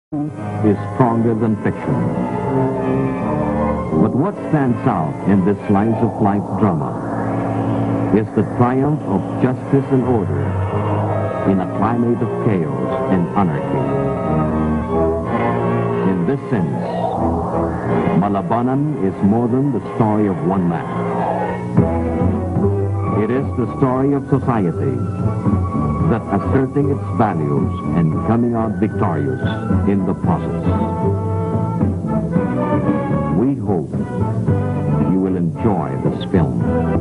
is stronger than fiction. But what stands out in this slice of life drama is the triumph of justice and order in a climate of chaos and anarchy. In this sense, Malabanan is more than the story of one man. It is the story of society that asserting its values and coming out victorious in the process. We hope you will enjoy this film.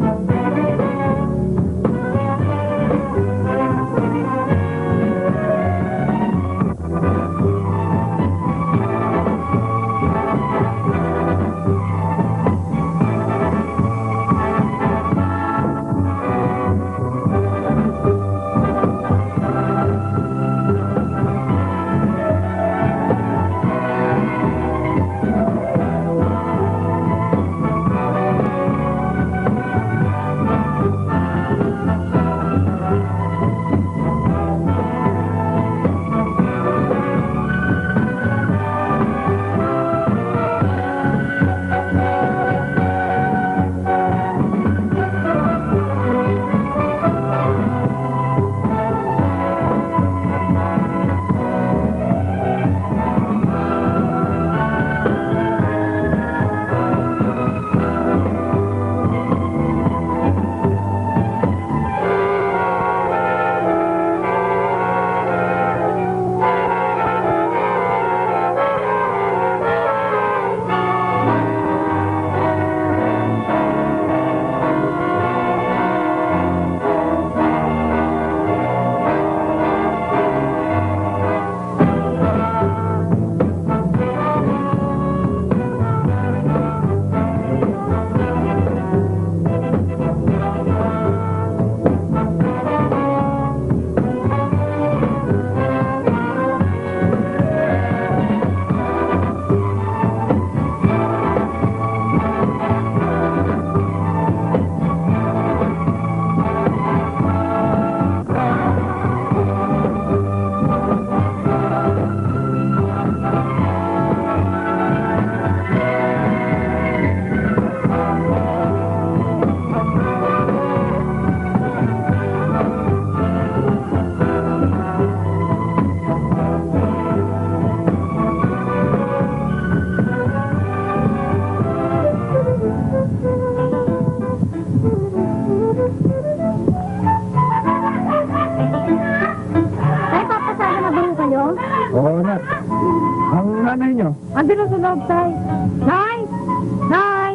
Oo, anak. Ang nanay nyo? Andun sa loob, tay. Nay! Nay!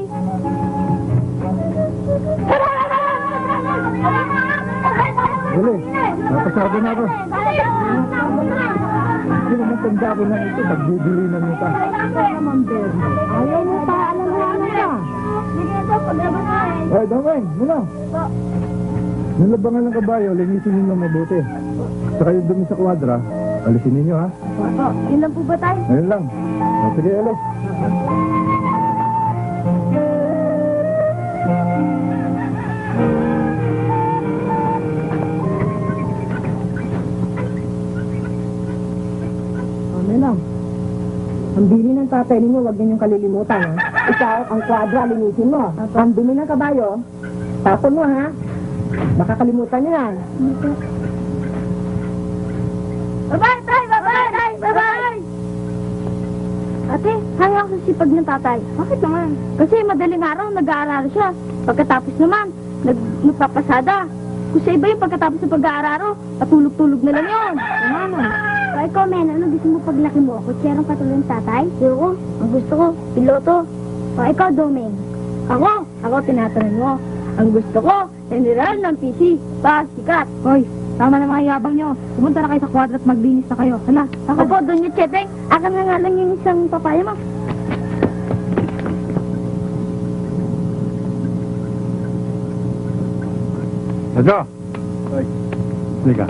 Dali, napasado na ako. Hindi naman tanda ko na ito, nagbibili na nito. Ayaw mo pa, alam mo ano ka? Ay, Dameng, muna. Yung labangan ng kabayo, linisin ninyo mabuti. Saka yung dumi sa kwadra, alisin ninyo, ha? Opo, yun lang po ba tayo? Ayun lang. O, sige, alis. Ano lang? Ang bili ng tatay ninyo, huwag ninyong kalilimutan, ha? Ikaw, ang kwadra, linisin mo. Ang dumi ng kabayo, tapon mo, ha? Baka kalimutan niyo yan. Bye-bye, tay! Bye-bye, tay! Bye-bye! Ate, hanga ako sa sipag ng tatay. Bakit naman? Kasi madaling araw, nag-aaral siya. Pagkatapos naman, nagpapasada. Kung sa iba yung pagkatapos ng pag-aaral, patulog-tulog na lang yun. Ano? O ikaw, men, ano gusto mo paglaki mo? Kutserong katulad ng tatay? Ayoko. Ang gusto ko, piloto. O ikaw, Domeng. Ako tinatanong mo. Ang gusto ko, general ng PC. Sikat. Hoy, tama na mga yabang nyo. Pumunta na kayo sa kwadra at maglinis na kayo. Hala, Opo, doon yung Cheteng. Akin na nga lang yung isang papaya mo. Nadyo! Ay, liga.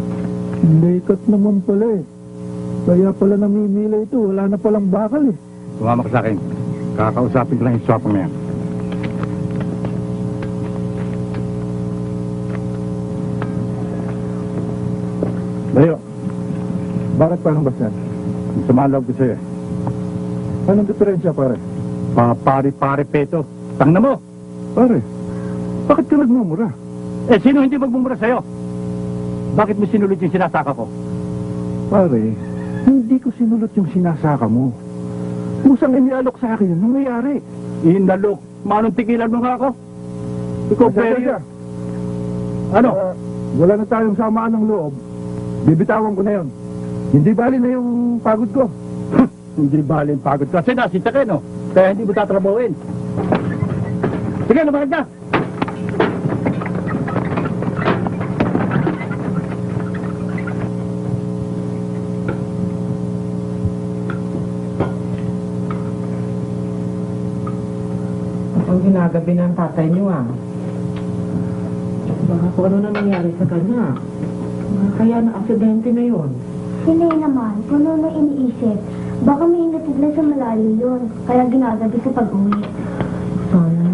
Likat naman pala eh. Kaya pala namimila ito. Wala na palang bakal eh. sumama ka sa akin. Kakausapin ko lang yung swapang na yan. Dayo, bakit parang basan? Sumalab ko sa'yo. Anong diferensya, pare? Pare, Peto. Tangna mo! Pare, bakit ka nagmumura? Eh, sino hindi magmumura sa'yo? Bakit mo sinulot yung sinasaka ko? Pare, hindi ko sinulot yung sinasaka mo. Musang inialok sa akin yun, nangyayari. Inalok? Manong tigilan mo nga ako? Ikaw, Perio. Ano? Wala na tayong samaan ng loob. Bibitawan ko na yun. Hindi bali na yung pagod ko. Hindi bali yung pagod ko. Kasi nasinta ka, no? Kaya hindi mo tatrabawin. Sige, lumakad ka! Ang ginagabi ng tatay niyo, Baka kung ano na nangyari sa kanya. Kaya na-aksidente na yun. Sinay naman, puno na iniisip. Baka may hinatid lang sa malayo yun. Kaya ginagabi sa pag-uwi. Sana.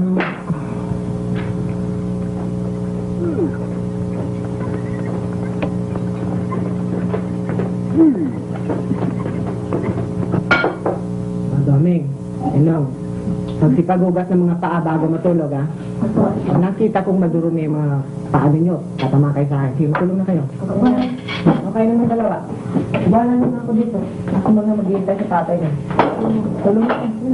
Daming. Ilaw. Pagsipag-ugas ng mga paa bago matulog, Nakita kong madurumi yung mga paa ninyo. Tatama kayo sa akin. Sige, matulog na kayo. Okay naman dalawa. Wala naman ako dito. Ako mga maghihintay sa tatay na. Tulog na kayo.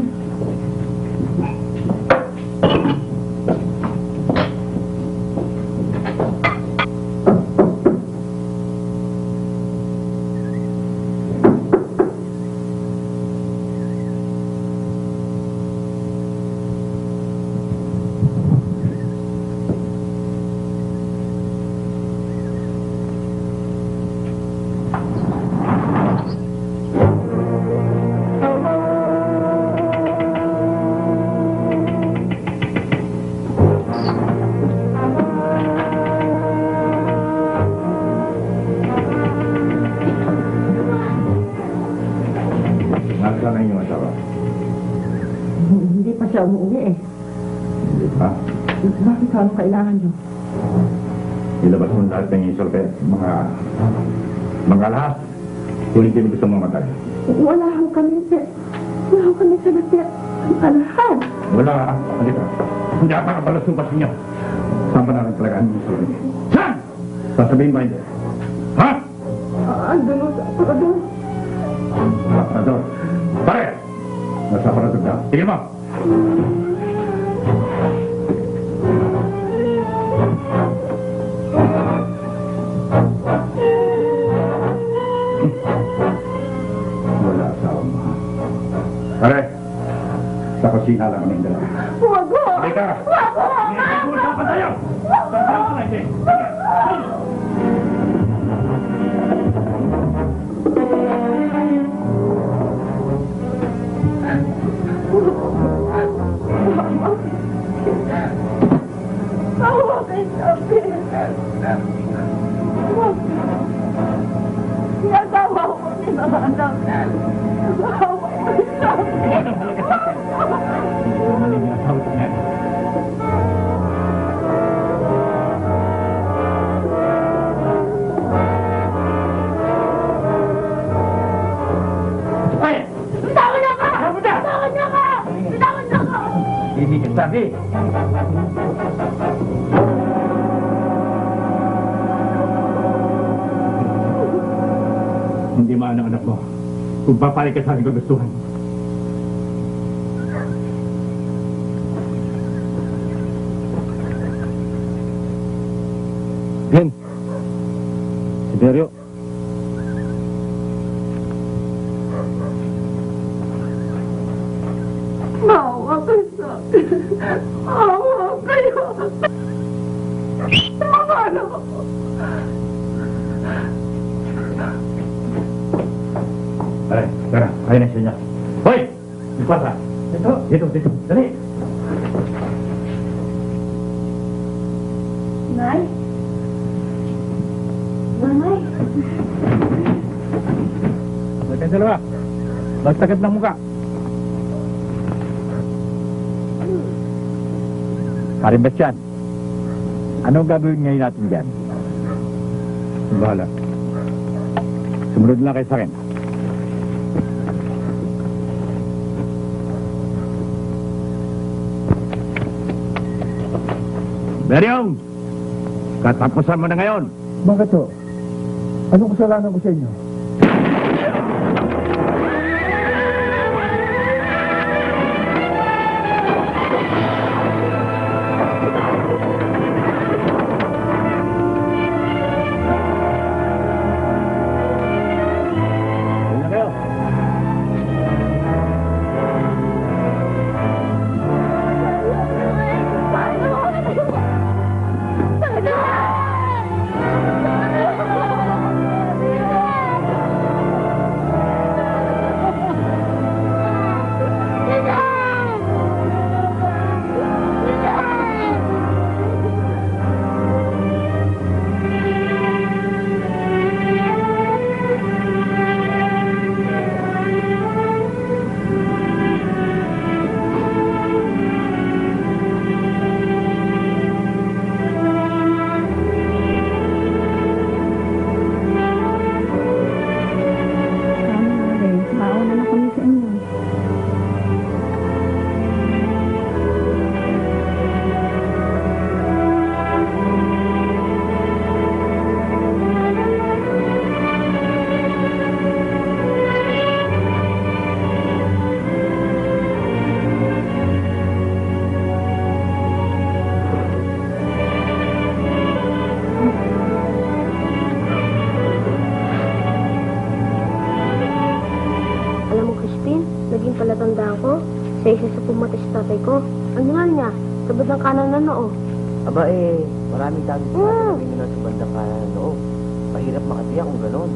Hindi pa siya umuwi eh. Hindi pa? Bakit anong kailangan niyo? Ilabas mo lahat ng isolpe. Mga lahat. Tuloy kami gusto mamatay. Wala ho kami sa lahat. Alahan. Wala. Halika. Hindi pa kapalas yung pasin niyo. Saan pa namin talagaan yung isolpe? Saan? Sasabihin ba hindi? Ha? Andun sa aparador. Aparador. Pare! Nasa aparador ka. Tingin mo! Wala asawa mo. Pare! Sa kusina lang kami dalawa. Huwag ho! Halika! Huwag ho! Usapan tayo! Saan ka na hindi? Hindi ka sabi. Hindi maano anak mo. Kung papalik ka sa aking kagustuhan. Gen. Siberio. Maawa kayo sa akin. Maawa kayo. Tama na ako. Ay, tara. Ayun na siya niya. Hoy! Ipasa! Dito. Dali! Nay? Nanay? Huwag kang dalawa. Magtagat ng muka. Karimbastian, anong gagawin ngayon natin dyan? Bahala. Sumunod lang kayo sa akin. Beryong! Katapusan mo na ngayon. Bakit to? Anong kasalanan ko sa inyo? palatandaan ko, sa isa sa pumatay sa tatay ko. Ano nga niya? Sa bandang kanan na noo. Aba maraming dami sa atin na sa bandang kanan na noo. Mahirap makatiyak kung gano'n.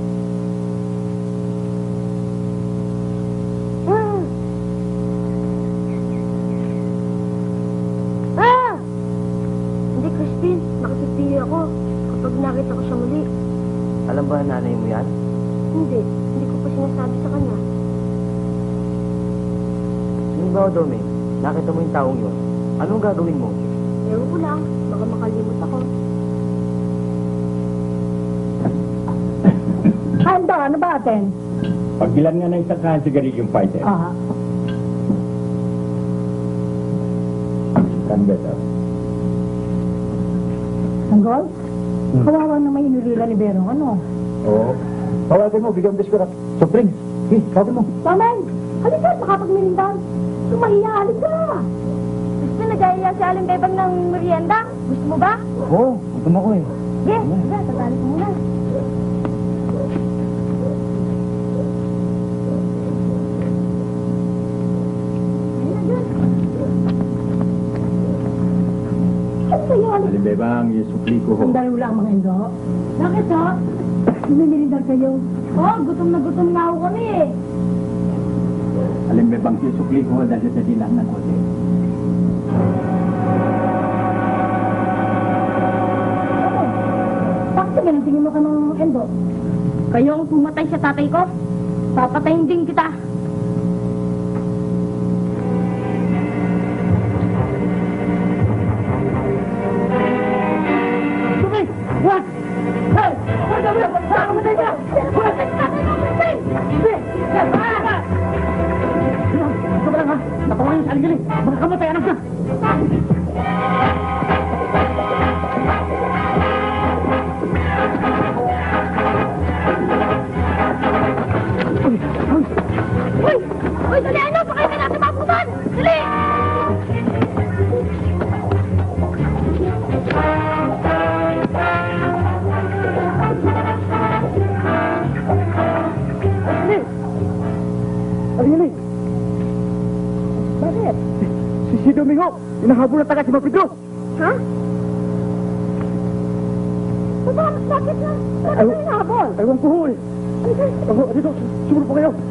Hindi, Crispin. Nakasipili ako kapag nakita ko siya muli. Alam ba nanay mo yan? Hindi. Hindi ko pa sinasabi sa kanya. Yung ba, Domain? Nakita mo yung taong yun. Anong gagawin mo? Ewan ko lang. Baka makalimot ako. Handa, ano ba atin? Pagbilan nga ng isang kahan sigarilyong fighter. Ah. Kan better. Sanggol? Kawawa naman inulila ni Berong, ano? Oo. Tawagan mo, bigyan mo biskurat. Soft tawagan mo. Taman! Halika, makapagmirindan. Sumahiya, halika! Gusto nag-aaya si Aling Bebang ng merienda? Gusto mo ba? Oo, gutom ako eh. Yes, tatali ko muna. Ano sa'yo, halika? Aling Bebang, yung supli ko ho. Sandalo lang, mga Indo. Bakit, ha? Minirindal kayo. Oh, gutom na nga ako kami eh. Aling Bebang, yung supli ko ho dahil sa dilang ng kote. Bakit ganun tingin mo ka ng Endo? Kayo ang pumatay sa tatay ko. Papatayin din kita. What? Hey! What the hell? Nakamatay ka! What? Nakamatay! Ito ba lang ha? Napawa yung saling-galing. Makakamatay, anak ka! Uy! Uy, dali ano? Pakay ka natin maputan! Dali! Aling, Bakit? si Domingo, inahabol na taga si Mapidro. Ha? Bakit na? Bakit na hinahabol? Ewan ko ho eh. Dito, sumunod po kayo.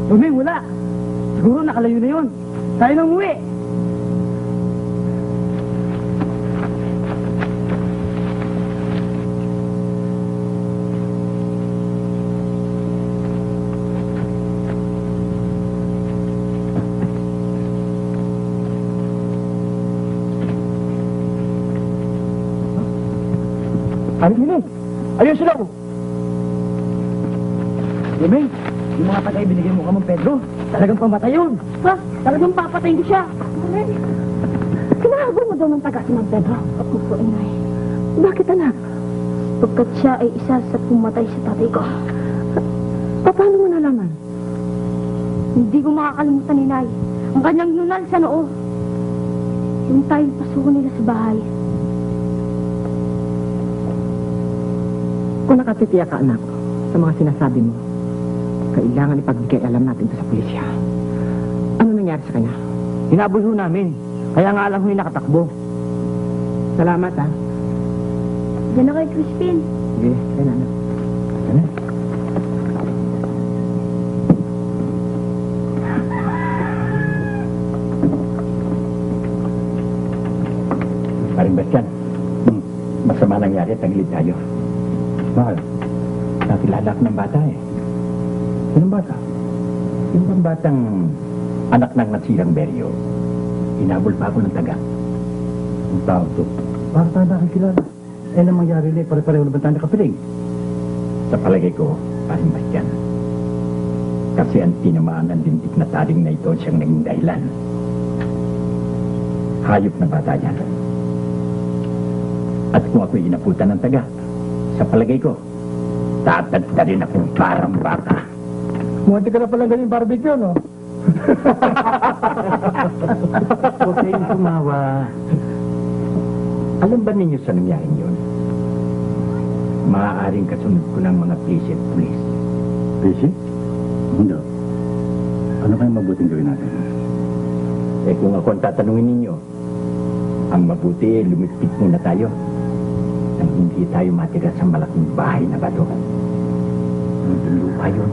Tuming, wala. Siguro nakalayo na yun. Tayo na umuwi. Aling, ayun sila ko. Tuming, yung mga tagay binigay mo ka mong Pedro, talagang pamatay yun. Ha? Talagang papatayin ko siya. Sinahago mo daw ng taga si Mang Pedro. Ako po, inay. Bakit, anak? Pagkat siya ay isa sa pumatay sa tatay ko. Paano mo nalaman? Hindi ko makakalimutan, inay. Ang kanyang nunal sa noo. Yung tayong pasuko nila sa bahay. Kung nakatitiyak ka, anak, sa mga sinasabi mo, kailangan ipagbigay alam natin ito sa pulisya. Ano nangyari sa kanya? Hinabol ho namin. Kaya nga alam ho yung nakatakbo. Salamat, ha? Diyan na kay Crispin. Sige, kaya na, anak. Ano? Paring Bastian, masama nangyari at tagilid tayo. Bakit? Nakilala ko ng bata eh. Sinong bata? Yung bang batang anak ng nasirang Beryo. Hinabol pa ako ng taga. Ang tao to. Bakit tayo nakikilala? Eh, nang mangyari na pare-pareho na ba tayo nakapiling? Sa palagay ko, paring Bastian. Kasi ang tinamaan ng lintik na taling na ito siyang naging dahilan. Hayop na bata yan. At kung ako'y inaputan ng taga, sa palagay ko, tatadtarin akong parang baka. Munti ka na palang ganyan barbecue, no? Huwag kayong tumawa. Alam ba ninyo sa nangyaring yun? Maaaring kasunod ko ng mga police at police. Police? Hindi. Ano kayong mabuting gawin natin? Eh kung ako ang tatanungin ninyo, ang mabuti, lumipit muna tayo. Nang hindi tayo matira sa malaking bahay na bato. Lupa yun.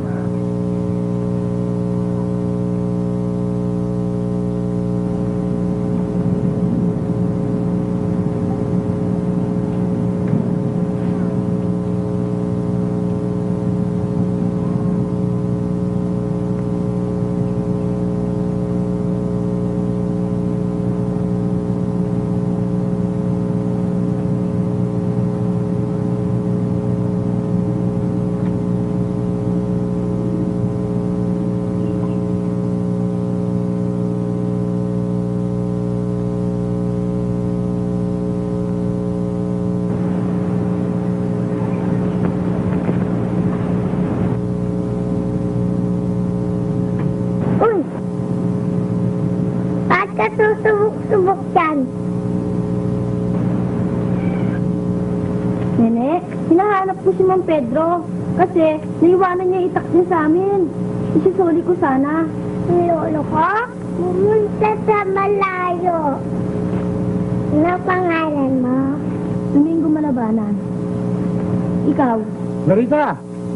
Susubok-subok yan. Nene, hinahanap ko si Mang Pedro. Kasi naiwanan niya itak niya sa amin. Isusuli ko sana. Lolo ko, pumunta sa malayo. Ano pangalan mo? Domingo Malabanan. Ikaw? Narita!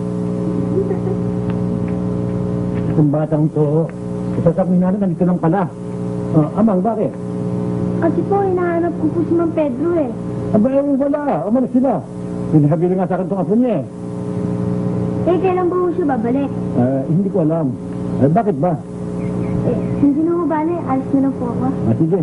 Itong batang to, isasabihin natin nandito lang pala. Amang, bakit? Kasi po, hinahanap ko po si Mang Pedro eh. Aba, wala. Umalis sila. Pinahagili nga sa akin itong aso niya eh. Eh, kailan ba po siya babalik? Hindi ko alam. Bakit ba? Eh, hindi na mo bale. Alis na lang po ako. Sige.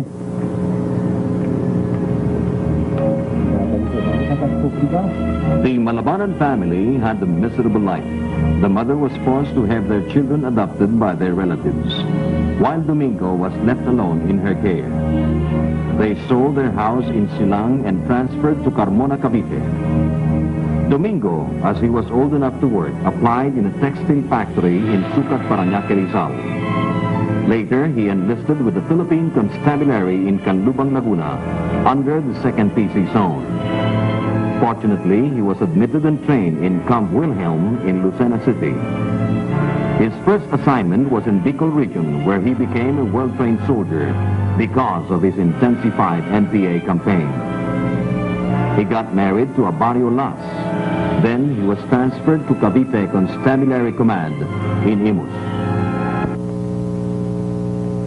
The Malabanan family had a miserable life. The mother was forced to have their children adopted by their relatives, while Domingo was left alone in her care. They sold their house in Silang and transferred to Carmona, Cavite. Domingo, as he was old enough to work, applied in a textile factory in Sucat, Parañaque, Rizal. Later, he enlisted with the Philippine Constabulary in Canlubang, Laguna, under the 2nd PC Zone. Fortunately, he was admitted and trained in Camp Wilhelm in Lucena City. His first assignment was in Bicol region, where he became a well-trained soldier because of his intensified NPA campaign. He got married to a Barrio Las. Then he was transferred to Cavite Constabulary Command in Imus.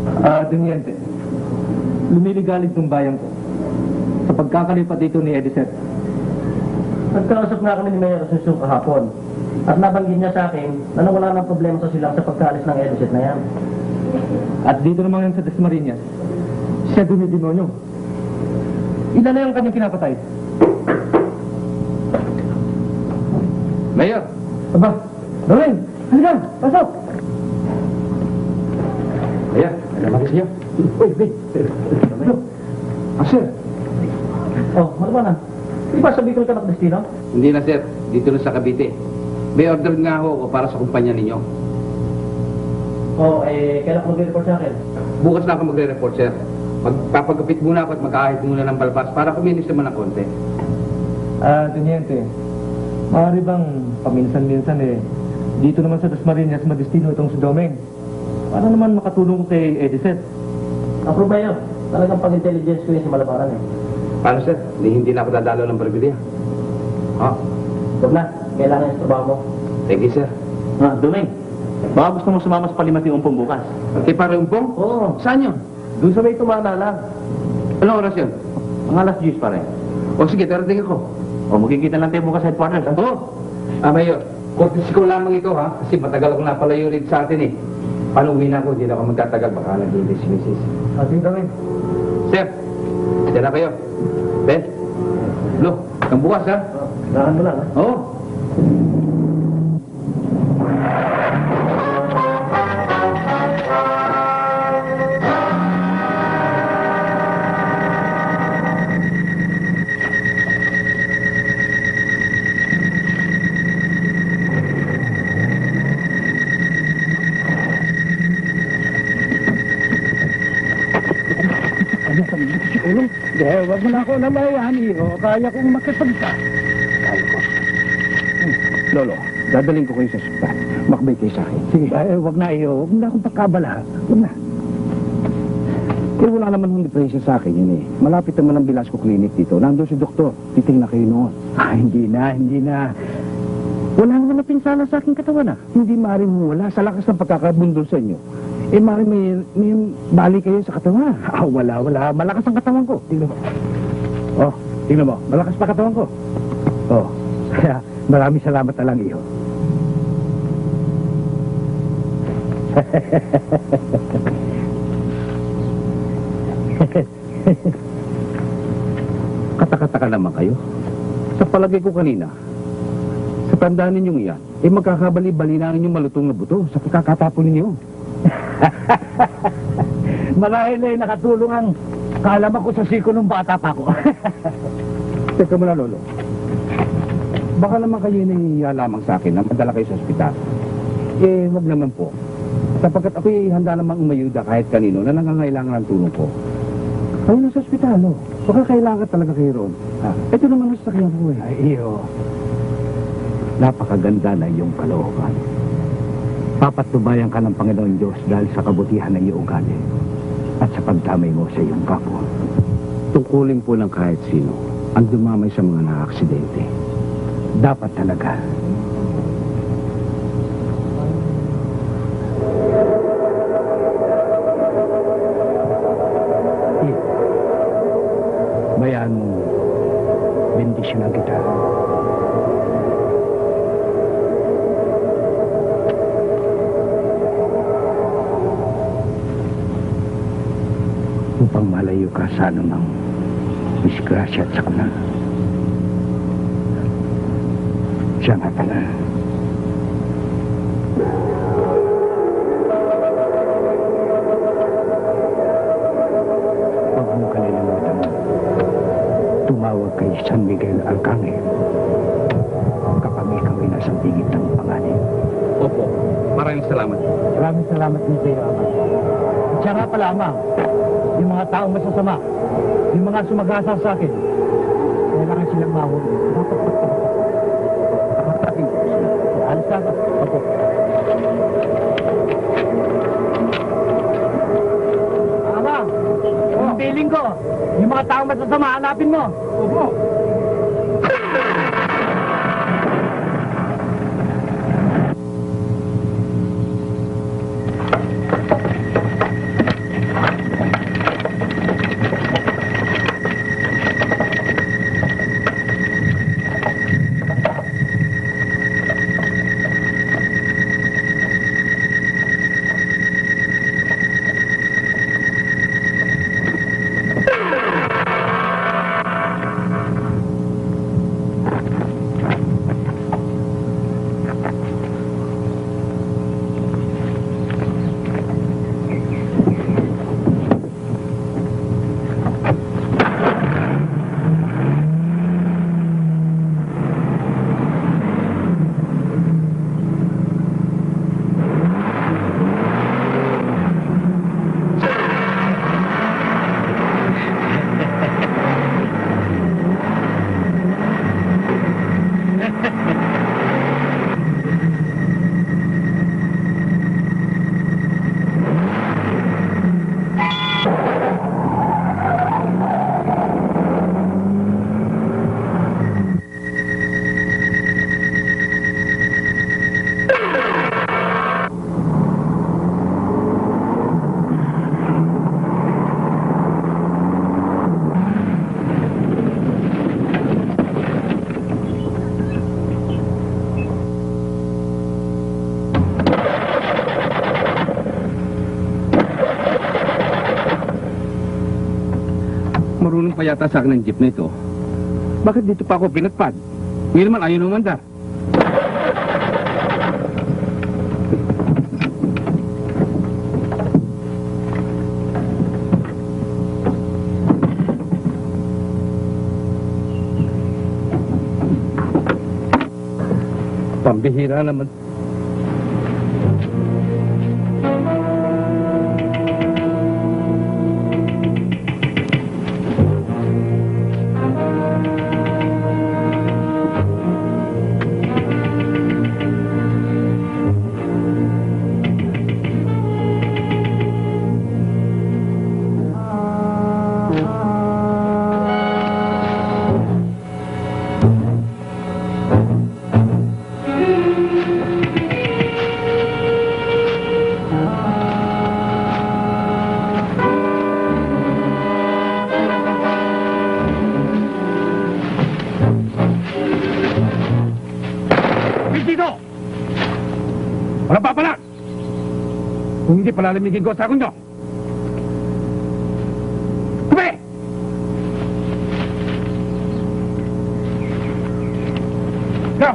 Teniente, lumiligalig tong bayan ko sa pagkakalipat dito ni Edisette. Nagkausap nga kami ni Mayor Asunsong kahapon. At nabanggit niya sa akin na wala nang problema sa silang sa pagkaalis ng Edisette na yan. At dito naman yan sa Dasmariñas, siya dumidemonyo. Ilan na yung kanyang pinapatay? Mayor! Aba, Doreen! Halika! Pasok! Mayor, ano naman siya? Uy, wait! Ano? Sir! Oh, ano ba na? Di ba sabi ko ka nakadestino? Hindi na, sir. Dito na sa Cavite. May order nga ho ako para sa kumpanya ninyo. Oh, kailan ko mag-report sa akin? Bukas na ako magre-report, sir. Magpapagupit muna ako at magkahit muna ng balbas para kuminis naman ng konti. Teniente, maaari bang paminsan-minsan dito naman sa Dasmariñas madestino itong si Domeng? Para naman makatulong ko kay Edisette. Approve ba yun? Talagang pag-intelligence ko yun si Malabaran eh. Paano, sir? Hindi na ako dadalo ng Barbilia. Ha? Huwag na, kailangan yung trabaho mo. Thank you, sir. Duming, baka gusto mo sumama sa Palimati Umpong bukas. Kay Pare Umpong? Oo. Saan yun? Doon sa may tumanala. Anong oras yun? Ang alas 10 pa rin. O sige, darating ako. O magkikita lang tayo bukas sa headquarters. Oo. Mayor, courtesy ko lamang ito, ha? Kasi matagal ako napalayo ulit sa atin, eh. Paano uwi na ako? Hindi na ako magtatagal. Baka nag-ilis si Mrs. Ating kami. Sir, dyan na kayo. Ben, Lo, kang bukas, ha? Lahan mo lang, ha? Oo. Wag mo na ako namayan, Iho. Kaya kong makipagsa. Kaya ko. Lolo, dadaling ko kayo sa ospital. Makbay kayo sa akin. Sige. Wag na, Iho. Wag na akong pagkabala. Wag na. Wala naman hong depression sa akin yun eh. Malapit naman ang Velasco Clinic dito. Nandun si doktor. Titingnan kayo noon. Hindi na. Wala naman na pinsala sa aking katawan ah. Hindi maaaring wala sa lakas ng pagkakabundol sa inyo. Maaaring may bali kayo sa katawan. Wala. Malakas ang katawan ko. Tingnan mo. Oh, tingnan mo. Malakas pa katawan ko. Oh, kaya maraming salamat na lang, Iho. Katakataka naman kayo. Sa palagay ko kanina, sa tandaan ninyong iyan, magkakabali-bali na ninyong malutong na buto sa pagkakatapon ninyo. Marahil ay nakatulong ang kaalaman ko sa siko nung bata pa ako. Teka muna, Lolo. Baka naman kayo nahihiya lamang sa akin na madala kayo sa ospital. Wag naman po. Sapagkat ako'y handa namang umayuda kahit kanino na nangangailangan ng tulong ko. Kayo na sa ospital, no? Baka kailangan talaga kayo roon. Ito naman ang sakyan ko eh. Ay, iyo. Napakaganda na iyong kalooban. Papatubayan ka ng Panginoon Diyos dahil sa kabutihan ng iyong ugali at sa pagdamay mo sa iyong kapwa. Tungkulin po ng kahit sino ang dumamay sa mga naaksidente. Dapat talaga. Bayaan mo, bendisyonan kita. Upang malayo ka sa anumang disgrasya at sakuna. Siya nga pala. Huwag mo kalilimutan mo. Tumawag kay San Miguel Arcangel kapag ikaw ay nasa bingit ng panganib. Opo, maraming salamat. Maraming salamat din sa iyo, Ama. At siya nga pala, Ama, yung mga taong masasama, yung mga sumagasa sa akin, kailangan silang mahuli. Alis na ba? Opo. Ama, yung feeling ko, yung mga taong masasama, hanapin mo. Opo. marunong pa yata sa akin ng jeep na ito. Bakit dito pa ako pinatpad? Ngayon naman ayaw naman da. Pambihira naman. Walang papalag! Kung hindi palalamigin ko sa akong nyo! Kubi! Go!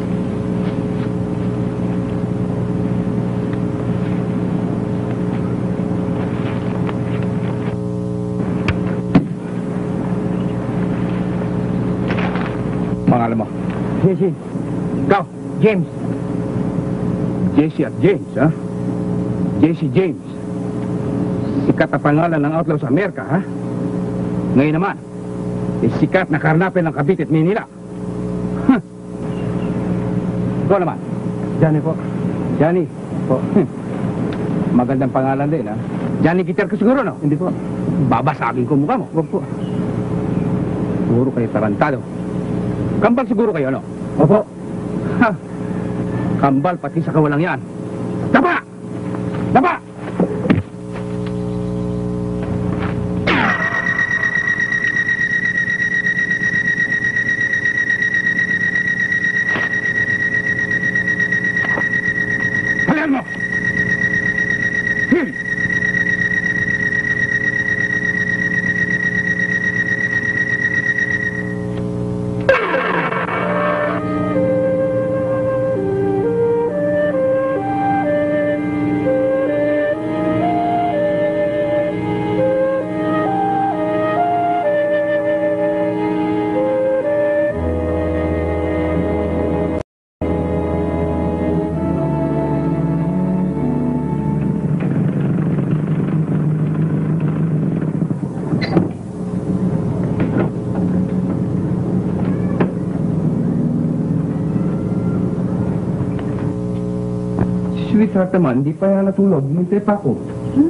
Pangalan mo? Jesse. Go! James. Jesse at James, ha? Jesse James. Sikat na pangalan ng outlaw sa Amerika, ha? Ngayon naman, sikat na karnapin ng Cavite at Manila. Huh. Ikaw naman. Johnny po. Johnny. Po. Magandang pangalan din, ha? Johnny Guitar ka siguro, no? Hindi po. Babasagin ko mukha mo. Huwag po. Siguro kayo tarantado. Kambal siguro kayo, no? Opo. Ha! Kambal pati sa kawalang yan. Daba! Daba! Halian mo! Sweetheart naman, hindi pa yan natulog. Hintay pa ako.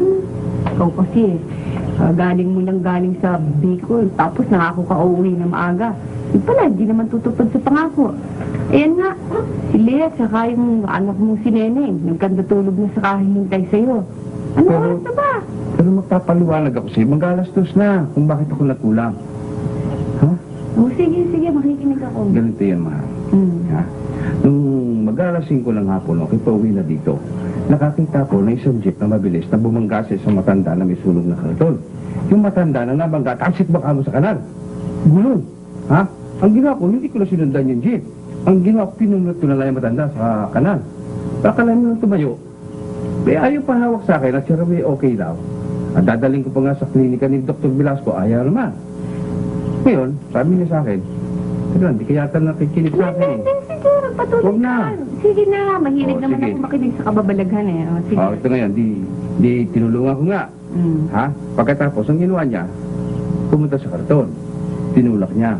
Ikaw kasi, galing mo nang galing sa Bicol, tapos nangako ka uuwi na maaga. Yung pala, hindi naman tutupad sa pangako. Ayan nga, si Lea, saka yung anak mong si Neneng, nagkanda tulog na sa kahihintay sa'yo. Ano oras na ba? Pero magpapaliwanag ako sa'yo. Mag-alas-dos na kung bakit ako nagkulang. Ha? Oh, sige, makikinig ako. Ganito yan, mahal. Ha? Nung mag-alas 5 ng hapon, okay, pauwi na dito. Nakakita ko na isang jeep na mabilis na bumangga sa isang matanda na may sunog na karton. Yung matanda na nabangga, taksit baka mo sa kanal. Gulong. Ha? Ang ginawa ko, hindi ko na sinundan yung jeep. Ang ginawa ko, pinunod ko na lang yung matanda sa kanal. Pakala mo nang tumayo. Ayaw pa hawak sa akin at siya raw okay daw. At dadaling ko pa nga sa klinika ni Dr. Velasco, ayaw naman. Ngayon, sabi niya sa akin, hindi kaya yata nakikinig sa akin eh. Sige, patuloy Huwag na. ka. Sige na, mahilig Oh, naman sige. ako makinig sa kababalaghan eh. Oh, sige. Ito ngayon, di tinulungan ko nga. Ha? Pagkatapos, ang ginawa niya, pumunta sa karton. Tinulak niya.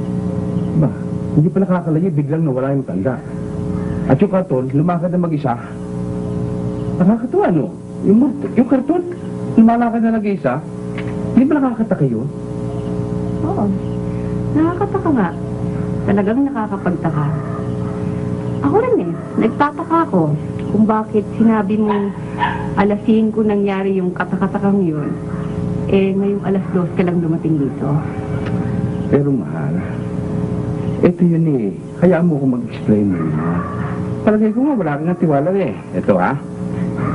Ba, hindi pa nakakalayo, biglang nawala yung tanda. At yung karton, lumakad na mag-isa. Nakakatawa, no? Yung karton, lumalakad na nag-isa. Hindi ba nakakataka yun? Oo. Nakakataka nga. Talagang nakakapagtaka. Ako rin eh. Nagtataka ako kung bakit sinabi mo alas 5 nangyari yung katakatakang yun. Ngayong alas 2 ka lang dumating dito. Pero mahal, ito yun eh. Hayaan mo ko mag-explain mo yun. Palagay ko nga, wala kang tiwala eh. Ito ha.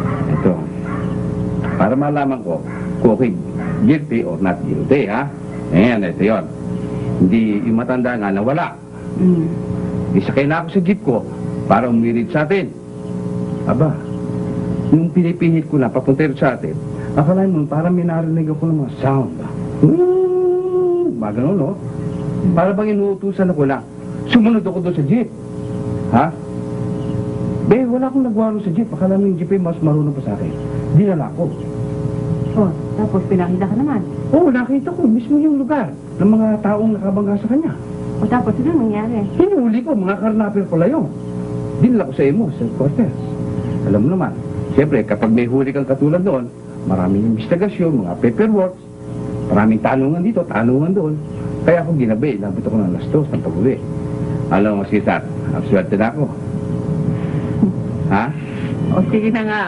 Ito. Para malaman ko kung okay, guilty or not guilty ha. Ayan, ito yun. Hindi yung matanda nga nawala. Isakay na ako sa jeep ko para umirid sa atin. Aba, nung pinipihit ko na papunta rin sa atin, akalain mo parang may narinig ako ng mga sound. Magano, no? Para bang inuutusan ako na sumunod ako doon sa jeep. Ha? Be, wala akong nagwaro sa jeep. Akala mo yung jeep ay mas marunong pa sa akin. Dinala ko. Oh, tapos pinakita ka naman. Oo, nakita ko mismo yung lugar ng mga taong nakabangga sa kanya. O tapos ano nangyari? Hinuli ko, mga karnapil pala yun. Dinala ko sa imo, sa Cortez. Alam mo naman, siyempre, kapag may huli kang katulad doon, maraming investigasyon, mga paperwork, maraming tanungan dito, tanungan doon. Kaya ako ginabi, labot ako ng lastos ng pag-uwi. Alam mo, sitat, absuerte na ako. Ha? O sige na nga.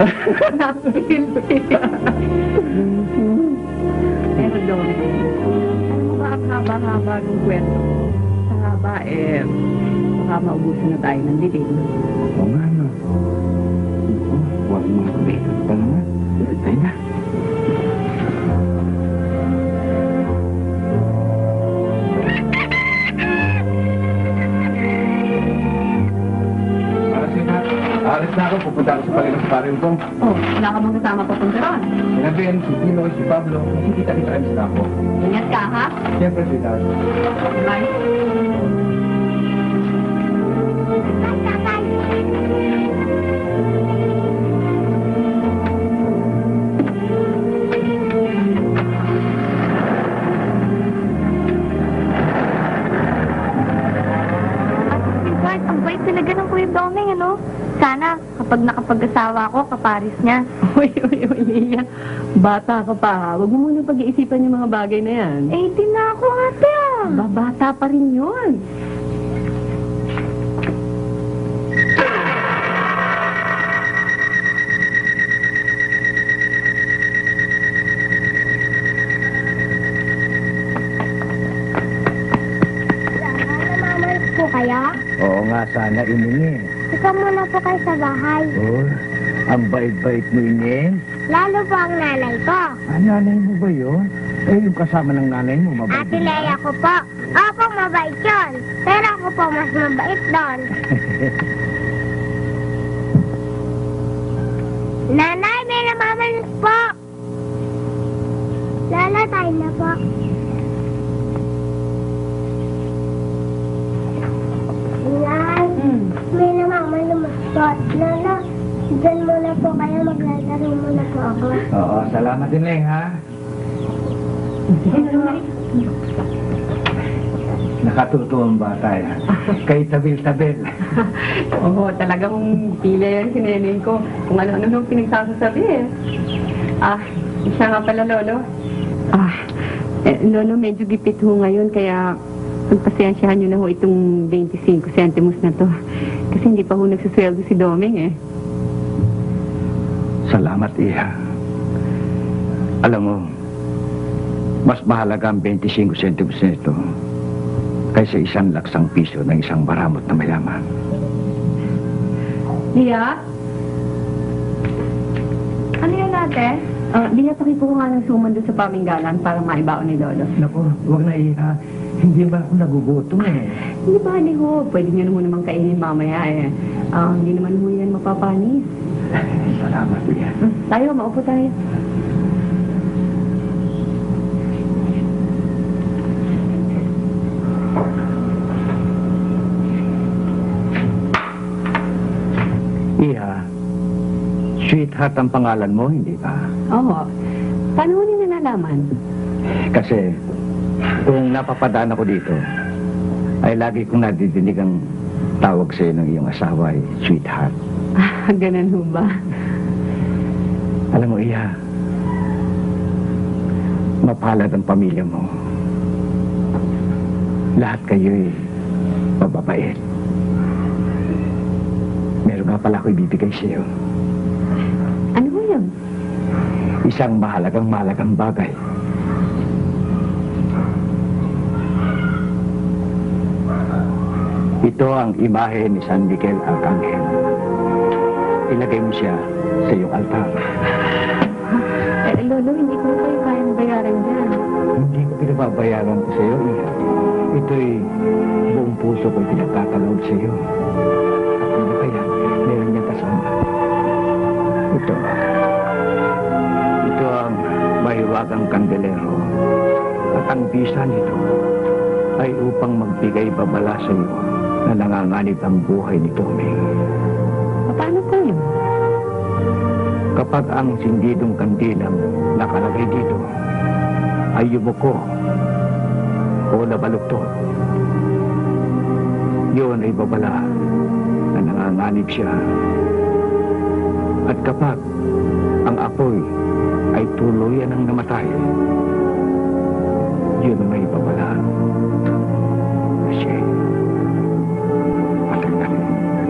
Pero doon, ang haba-haba ng kwento. Sa haba, baka maubusan na tayo ng dilim. Oo nga, no. Huwag mga kabito pa naman. Tayo na. Alis na ako, pupunta ako sa Panginoon sa parin ko. Oh, wala ka bang kasama papunta ron? Sinabihan si Pinoy, si Pablo, kasi kita-kita kami sila ako. Ingat ka, ha? Siyempre, sweetheart. Bye. Ang bait talaga ng Kuya Doming, ano? Sana, kapag nakapag-asawa ako, kaparis niya. Uy, Lia. Bata ka pa, ha? Huwag mo muna pag-iisipan yung mga bagay na yan. 18 na ako, ate, ah. Babata pa rin yun. Namamalit po kayo? Oo nga, sana iningi. Ikaw muna po kayo sa bahay. Oh, ang bait-bait mo inin. Lalo po ang nanay ko. Ah, nanay mo ba yun? Eh, yung kasama ng nanay mo, mabait. Ate Leia ko po. Opo, mabait yun. Pero ako po mas mabait doon. Nanay, may namamalit po. Lala, tayo na po. Nay, may namamalit po. Lala, dyan muna po kayo. Maglalaro muna po ako. Oo, salamat din, Leng, ha? Nakatuto ang bata yan. Kay tabil-tabil. Oo, talagang pila yan si Neneng ko. Kung ano-ano nung pinagsasasabi eh. Siya nga pala, Lolo. Lolo, medyo gipit ho ngayon, kaya pagpasensyahan nyo na ho itong 25 centimos na to. Kasi hindi pa ho nagsusweldo si Doming eh. Salamat, Iha. Alam mo, mas mahalaga ang 25 centimos nito kaysa 100,000 piso ng isang baramot na mayaman. Lia? Ano yun, ate? Lia, pakipo ko nga ng suman doon sa paminggalan para maibaon ni Lolo. Naku, huwag na, Iha. Hindi ba ako nagugutom eh? Hindi ba, hindi ho. Pwede nyo naman naman kainin mamaya eh. Hindi naman ho yan mapapanis. Salamat, Iha. Tayo, maupo tayo. Iha, sweetheart ang pangalan mo, hindi ba? Oo. Paano ho nila nalaman? Kasi kung napapadaan ako dito, ay lagi kong nadidinig ang tawag sa'yo ng iyong asawa ay sweetheart. Ganun ho ba? Alam mo, Iha, mapalad ang pamilya mo. Lahat kayo'y mababait. Meron nga pala ako ibibigay sa'yo. Ano ho yun? Isang mahalagang bagay. Ito ang imahe ni San Miguel Arcangel. Ilagay mo siya sa iyong altar. Lolo, hindi ko kayo kayang bayaran dyan. Hindi ko babayaran ko sa iyo. Ito'y buong puso ko'y pinagkakalood sa iyo. At ano kaya, meron niyang kasama. Ito ang mahiwagang kandelero. At ang bisa nito ay upang magbigay babala sa iyo na nanganganib ang buhay ni Tomeng. Paano po yun? Kapag ang sindidong kandilang nakalagay dito ay yumuko o nabaluktot, yun ay babala na nanganganib siya. At kapag ang apoy ay tuluyan ng namatay, yun may babala na siya patay na rin.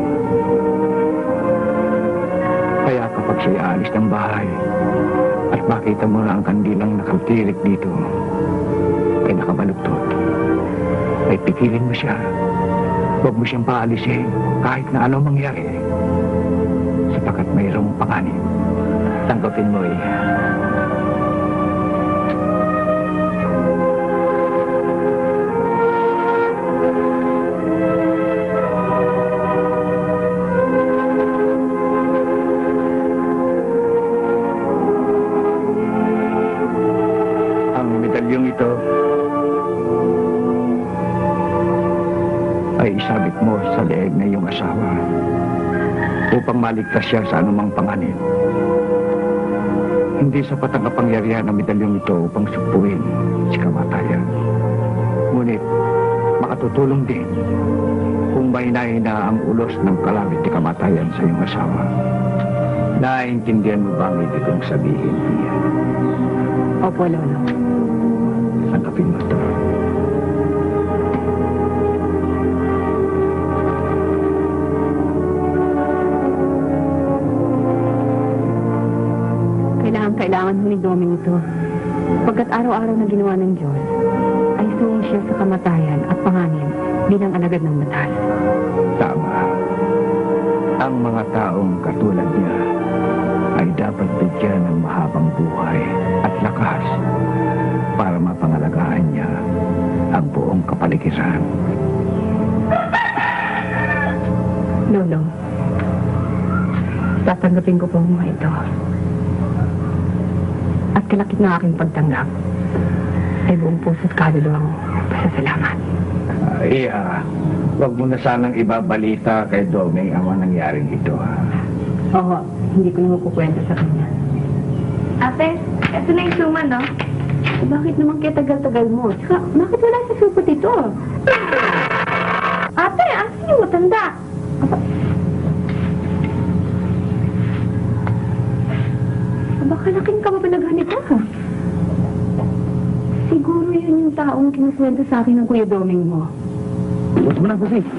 Kaya kapag siya alis ng bahay at makita mo na ang kandilang nakatirik dito ay nakabaluktot, ay pipilin mo siya. Huwag mo siyang paalisin kahit na ano mangyari, sapagkat mayroong panganib. Tanggapin mo eh. Ang medalyong ito ay isabit mo sa leeg na iyong asawa upang maligtas siya sa anumang panganib. Hindi sapat ang kapangyarihan ng medalyong ito upang sugpuin si kamatayan. Ngunit makatutulong din kung mahina-hina ang ulos ng kalabit ni kamatayan sa iyong asawa. Naiintindihan mo ba ang ibig kong sabihin, Pia? Opo, Lolo. Tanggapin mo ito. Kailangan mo ni Doming ito. Pagkat araw-araw na ginawa ng Diyos, ay suong siya sa kamatayan at panganib bilang alagad ng batas. Tama. Ang mga taong katulad niya ay dapat bigyan ng mahabang buhay at lakas para mapangalagaan niya ang buong kapaligiran. Lolo, tatanggapin ko po ang mga ito. At kalakip ng aking pagtanggap ay buong puso't kaluluwang pasasalamat. Huwag mo na sanang ibabalita kay Doming ang mga nangyaring ito. Oo, hindi ko naman kukwento sa kanya. Ate, eto na yung suman, no? Bakit naman kaya tagal-tagal mo? Tsaka, bakit wala sa supot ito? Ate, asan yung matanda? Baka laking ka mapalaghan ito. Siguro yun yung taong kinukwento sa akin ng Kuya Doming mo. Huwag mo na kasi.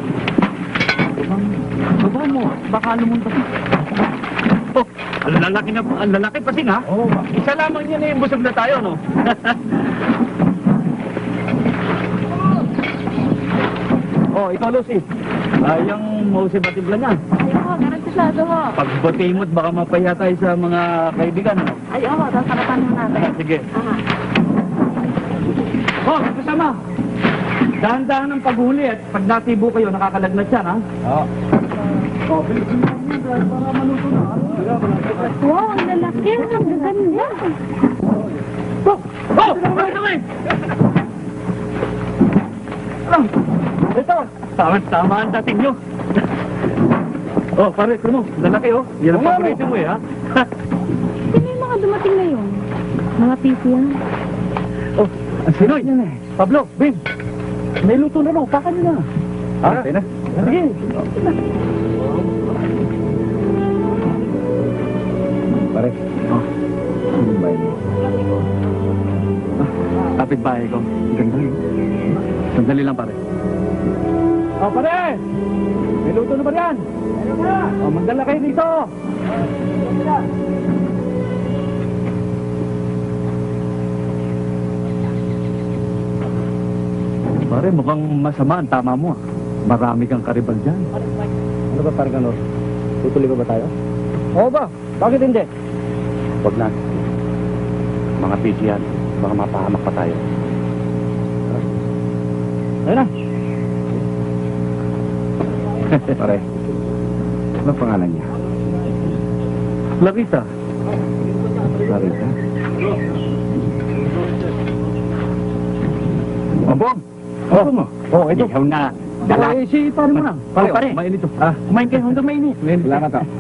Baba mo. Baka lumunta si. Oh, ang lalaki pa sing ha? Oo. Isa lamang yan eh, busog na tayo, no? Oh, ikaw, Lucy. Yung Mose Batibla niya. Ayoko, garantisado ho. Pag batimot, baka mapaya tayo sa mga kaibigan, no? Ayoko, sasarapan mo natin. Sige. Aha. Oh, kasama. Dahan-dahan ng paghuli at pag natibo kayo, nakakalagnat yan, ha? Oo. Oh, bilisin mo yan, para maluto na. Wow, ang lalaki. Ang gaganda. Oh! Oh! Ito! Tama ang dating nyo. Oh, pare, ito mo. Lalaki, oh. Yan ang paborito mo, eh, ha? Sino yung mga dumating na yun? Mga piso yan? Oh, ang sinoy. Pablo, Ben. May luto na, no? Paka nyo na. Ha? Okay na. Sige. Pare. Oh. Ano ba yun? Kapit bahay ko. Ganda yun. Sandali lang, pare. Oh, pare! May luto na ba yan? Oh, magdala kayo dito. Pare, mukhang masama ang tama mo. Marami kang karibal dyan. Ano ba, parang ano? Tutuloy ba tayo? Oo ba? Bakit hindi? Huwag na. Mga busy yan. Baka mapahamak pa tayo. Ayun na. Pare, ano pangalan niya? Larissa. Clarita? Mabong. Opo mo. Oh, ito. Ihaw na. Dala. Si pare mo lang. Pare, Pare. mainit to. Kumain kayo hanggang mainit. Salamat to.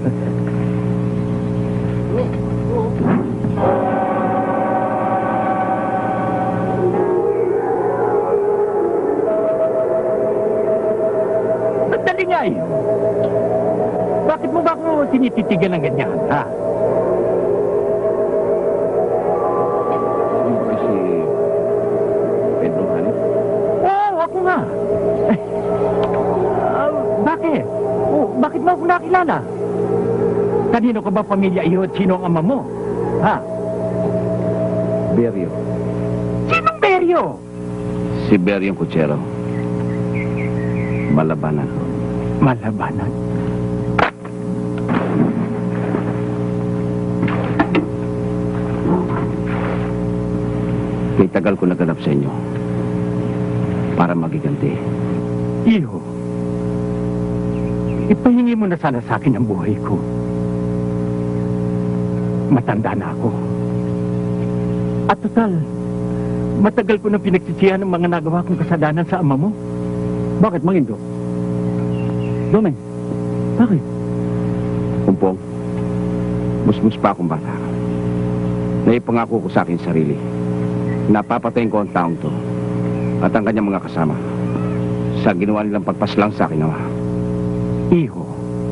Sandali nga eh. Bakit mo ba ako tinititigan ng ganyan, ha? Sino ba si Pedro Hanif? Oo, ako nga. Bakit? Oh, bakit mo ako nakilala? Kanino ka ba pamilya iyo at sino ang ama mo? Ha? Berio. Sinong Beryo? Si Berio Kuchero. Malabanan. Malabanan. Kay tagal ko naganap sa inyo. Para magiganti. Iho, ipahingi mo na sana sa akin ang buhay ko. Matanda na ako. At total, matagal ko na pinagsisihan ng mga nagawa kong kasalanan sa ama mo. Bakit, Mangindo? Domeng, bakit? Kumpong, musmus pa akong bata. Naipangako ko sa akin sarili. Napapatayin ko ang taong to at ang kanyang mga kasama sa ginawa nilang pagpaslang sa akin, Ama. Iho,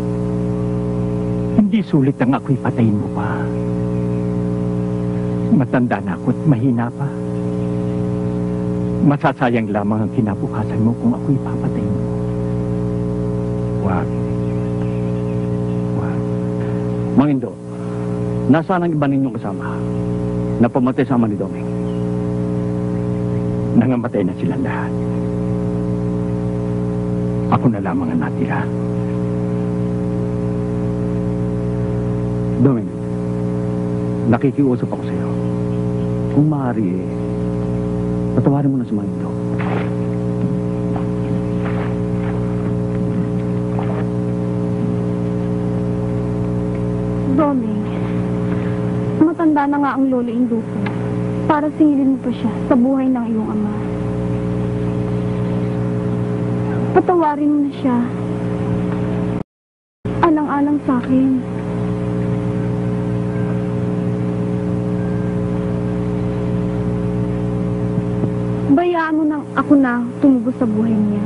hindi sulit ang ako'y patayin mo pa. Matanda na ako at mahina pa. Masasayang lamang ang kinabukasan mo kung ako'y papatayin mo. Wag. Wag. Mangindo, nasaan ang iba ninyong kasama na pumatay sa ama ni Domeng? Nangamatay na silang lahat. Ako na lamang ang natira. Domeng, nakikiusap ako sa iyo. Kung maaari, patawarin mo na si Mangindo. Domeng, matanda na nga ang lolo Indupo. Para singilin mo pa siya sa buhay ng iyong ama. Patawarin mo na siya. Alang-alang sa akin. Bayaan mo nang ako na tumubos sa buhay niya.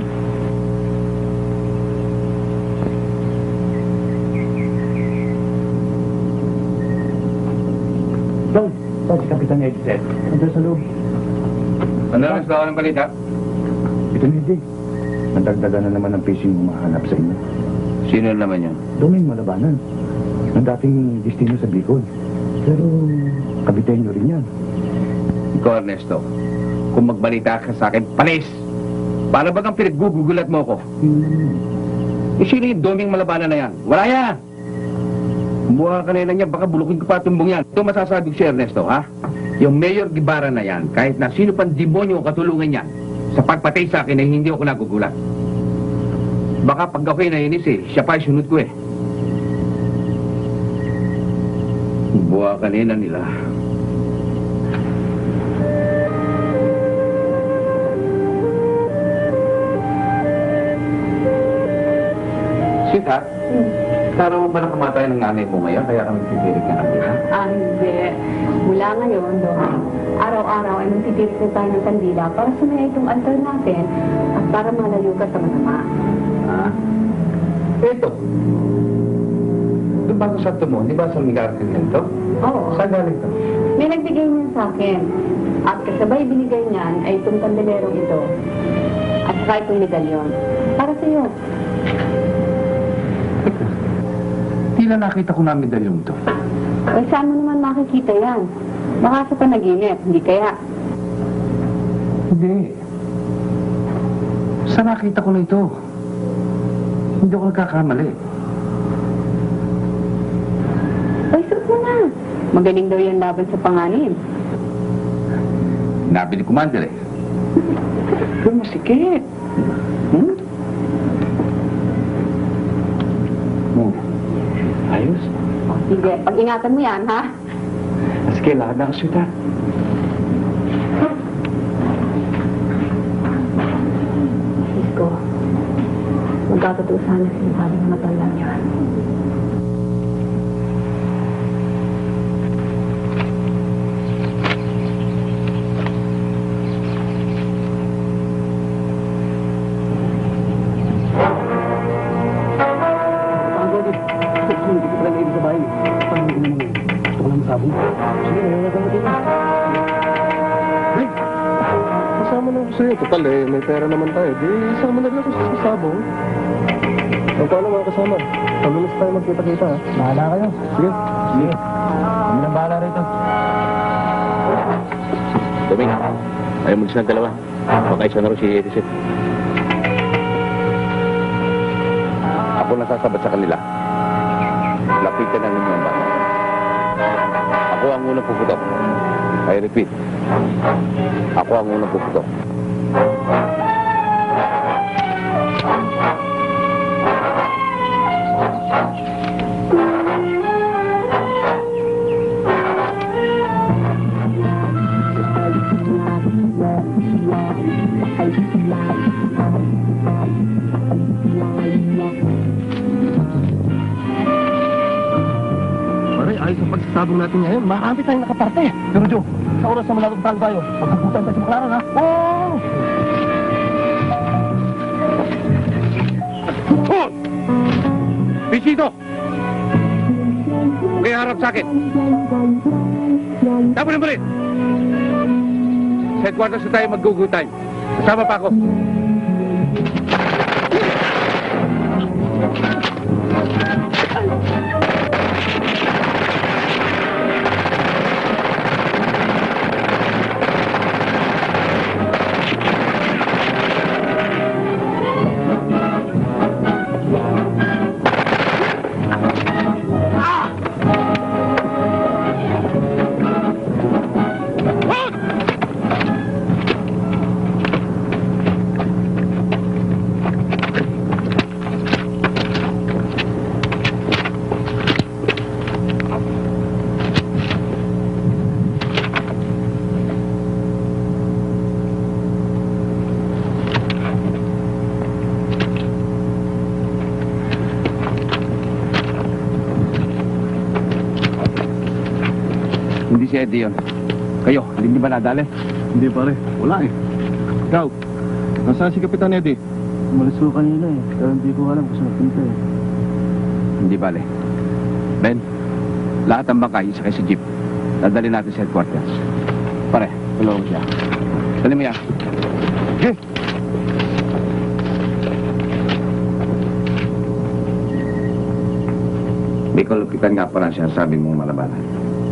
Don, si Kapitan Edset. Nandun sa loob. Ano ang gusto ng balita? Ito na hindi. Nadagdagan na naman ang fishing humahanap sa inyo. Sino naman yan? Domeng Malabanan. Ang dating destino sa Bicol. Pero kapitan nyo rin yan. Ikaw, Ernesto. Kung magbalita ka sa akin, palis! Para bagang pinaggugugulat mo ko? Eh, sino yung Domeng Malabanan na yan? Wala yan! Kumuha ka na yan, baka bulukin ko pa tumbong yan. Ito masasabi ko si Ernesto, ha? Yung Mayor Guevara na yan, kahit na sino pang demonyo o katulungan yan, sa pagpatay sa akin ay hindi ako nagugulat. Baka pag ako'y nainis siya pa sunod ko eh. Buha kanina nila. Sita, taro mo ba na kumatay ng nanay mo ngayon? Kaya kami titirik ka ng dila? Hindi. Mula ngayon, araw-araw ay magtitirik na tayo ng kandila para sumaya itong altar natin at para malayo ka sa masama. Ito. Ito ba sa sakto mo? Di ba sa Miguel ito? Oo. Saan galing ito? May nagbigay niyan sa akin. At kasabay binigay niyan ay itong kandilerong ito. At saka itong medalyon. Para sa iyo. Tila nakita ko na medalyong ito. Ay, saan mo naman makikita yan? Baka sa panaginip, hindi kaya? Hindi. Saan nakita ko na ito? Hindi ako nagkakamali. Ay, suot mo na. Magaling daw yan laban sa panganib. Nabili Commander eh. Pero masikip. Hmm? Ayos. O, sige, pag-ingatan mo yan, ha? Sige, lahat na kaswita. Isko, magkatotoo sana sinasabi ng matandang yan. Total may pera naman tayo. Di, sama na lang sa sabong. Paano mga kasama? Pag-ulis tayo magkita-kita, ha? Bahala kayo. Sige. Sige. Kami nang bahala rito. Doming, ayaw mo ng dalawa. Baka isa na rin si Edison. Ako nasasabat sa kanila. Lapitan na ninyo ang bata. Ako ang unang puputok. I repeat. Ako ang unang puputok. Pare, ayos ang pagsasabong natin ngayon. Marami tayong nakaparte. Pero Joe, sa oras na malatagtang tayo, magpupuntan tayo sa Baclaran, ha? Oo! Oh! Bisito! Kaya harap sa akin. Tapos na rin. Sa headquarters na tayo mag-go-go time. Kasama pa ako. Hindi si Eddie yun. Kayo, hindi ba nadali? Hindi pare, wala eh. Ikaw, nasaan si Kapitan Eddie? Umalis ko kanina eh, pero hindi ko alam kung saan napunta eh. Hindi bale. Ben, lahat ng bangkay isakay sa jeep. Dadali natin sa headquarters. Pare, tulungan siya. Dali mo yan. Okay. May kalupitan nga pala siya sabi mong malabanan.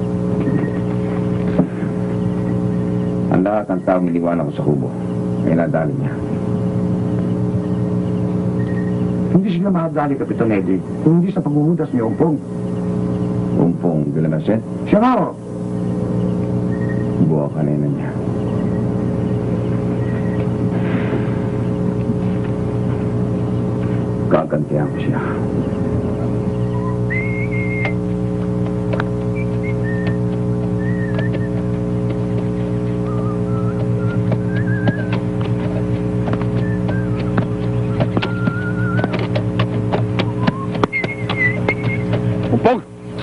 Ang lahat ng taong iniwanan ko sa kubo ay nadali niya. Hindi sila mahadali, Kapitan Eddie, kung hindi sa paghuhudas ni Umpong. Umpong de la Merced, Siya nga, ho. buha kanina niya. Gagantihan ko siya. Umpong!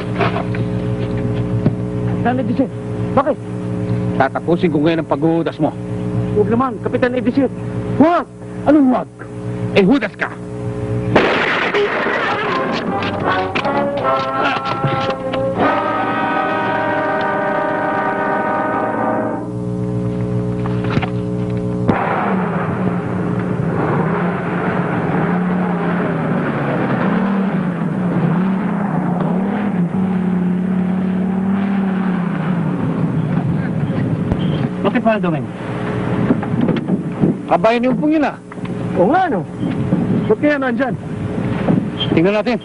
Kapitan Edison, bakit? Tatapusin ko ngayon ang paghuhudas mo. Huwag naman, Kapitan Edison. Huwag! Anong huwag? Eh, hudas ka! Bakit pa Doming? Kabayan niyo pong yun ah. Oo nga, no? Ba't kaya nandyan? Tingnan natin.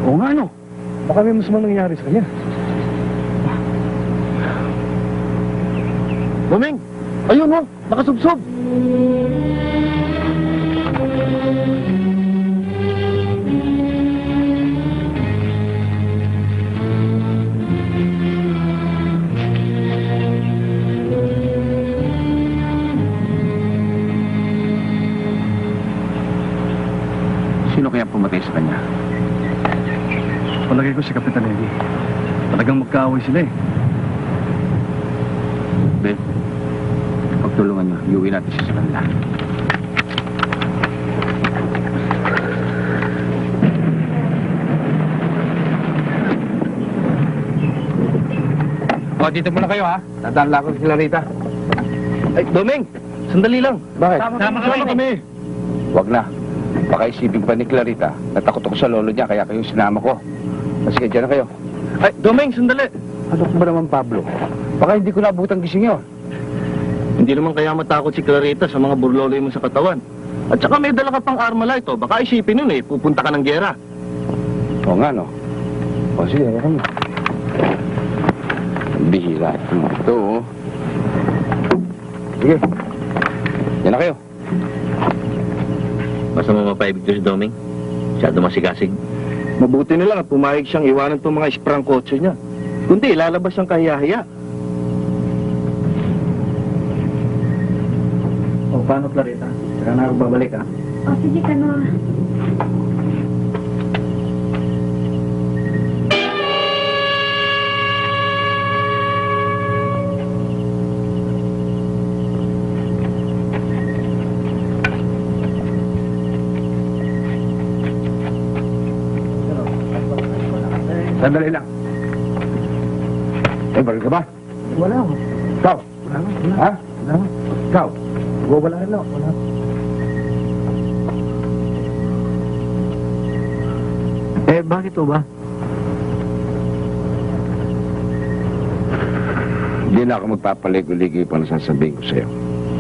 Oo nga, ano? Baka may mas nangyari sa kanya. Doming! Ayun mo! Nakasubsob! Sino kaya pumatay sa kanya? Palagay ko si Kapitan Eddie. Talagang magkaaway sila eh. Ben, pagtulungan niyo, iuwi natin siya sa kanila. O, dito muna kayo ha. Dadaan lang ako si Clarita. Ay, Doming! Sandali lang. Bakit? Sama kami. Wag na. Baka isipin pa ni Clarita na takot ako sa lolo niya kaya kayo sinama ko. Sige, dyan na kayo. Ay, Doming, sandali. Ano ba naman, Pablo? Baka hindi ko nabutang gising yun. Hindi naman kaya matakot si Clarita sa mga burloloy mo sa katawan. At saka may dala ka pang armalite, oh. Baka isipin nun eh, pupunta ka ng gera. Oo nga, no? O, sige, kaya mo. Bihira ito, oh. Sige. Yan na kayo. Basta mo mapaibig to si Doming. Masyado masigasig. Mabuti na lang at pumayag siyang iwanan itong mga isprang kotse niya. Kundi, lalabas siyang kahiya-hiya. O, paano, Clarita? Saka na ako babalik, ha? O, sige ka na. Sandali lang. Eh, baril ka ba? Wala ako. Ikaw? Wala. Ha? Wala. Ikaw? Wala rin ako. Wala. Eh, bakit to ba? Hindi na ako magpapaligo-ligo pa na sasabihin ko sa'yo.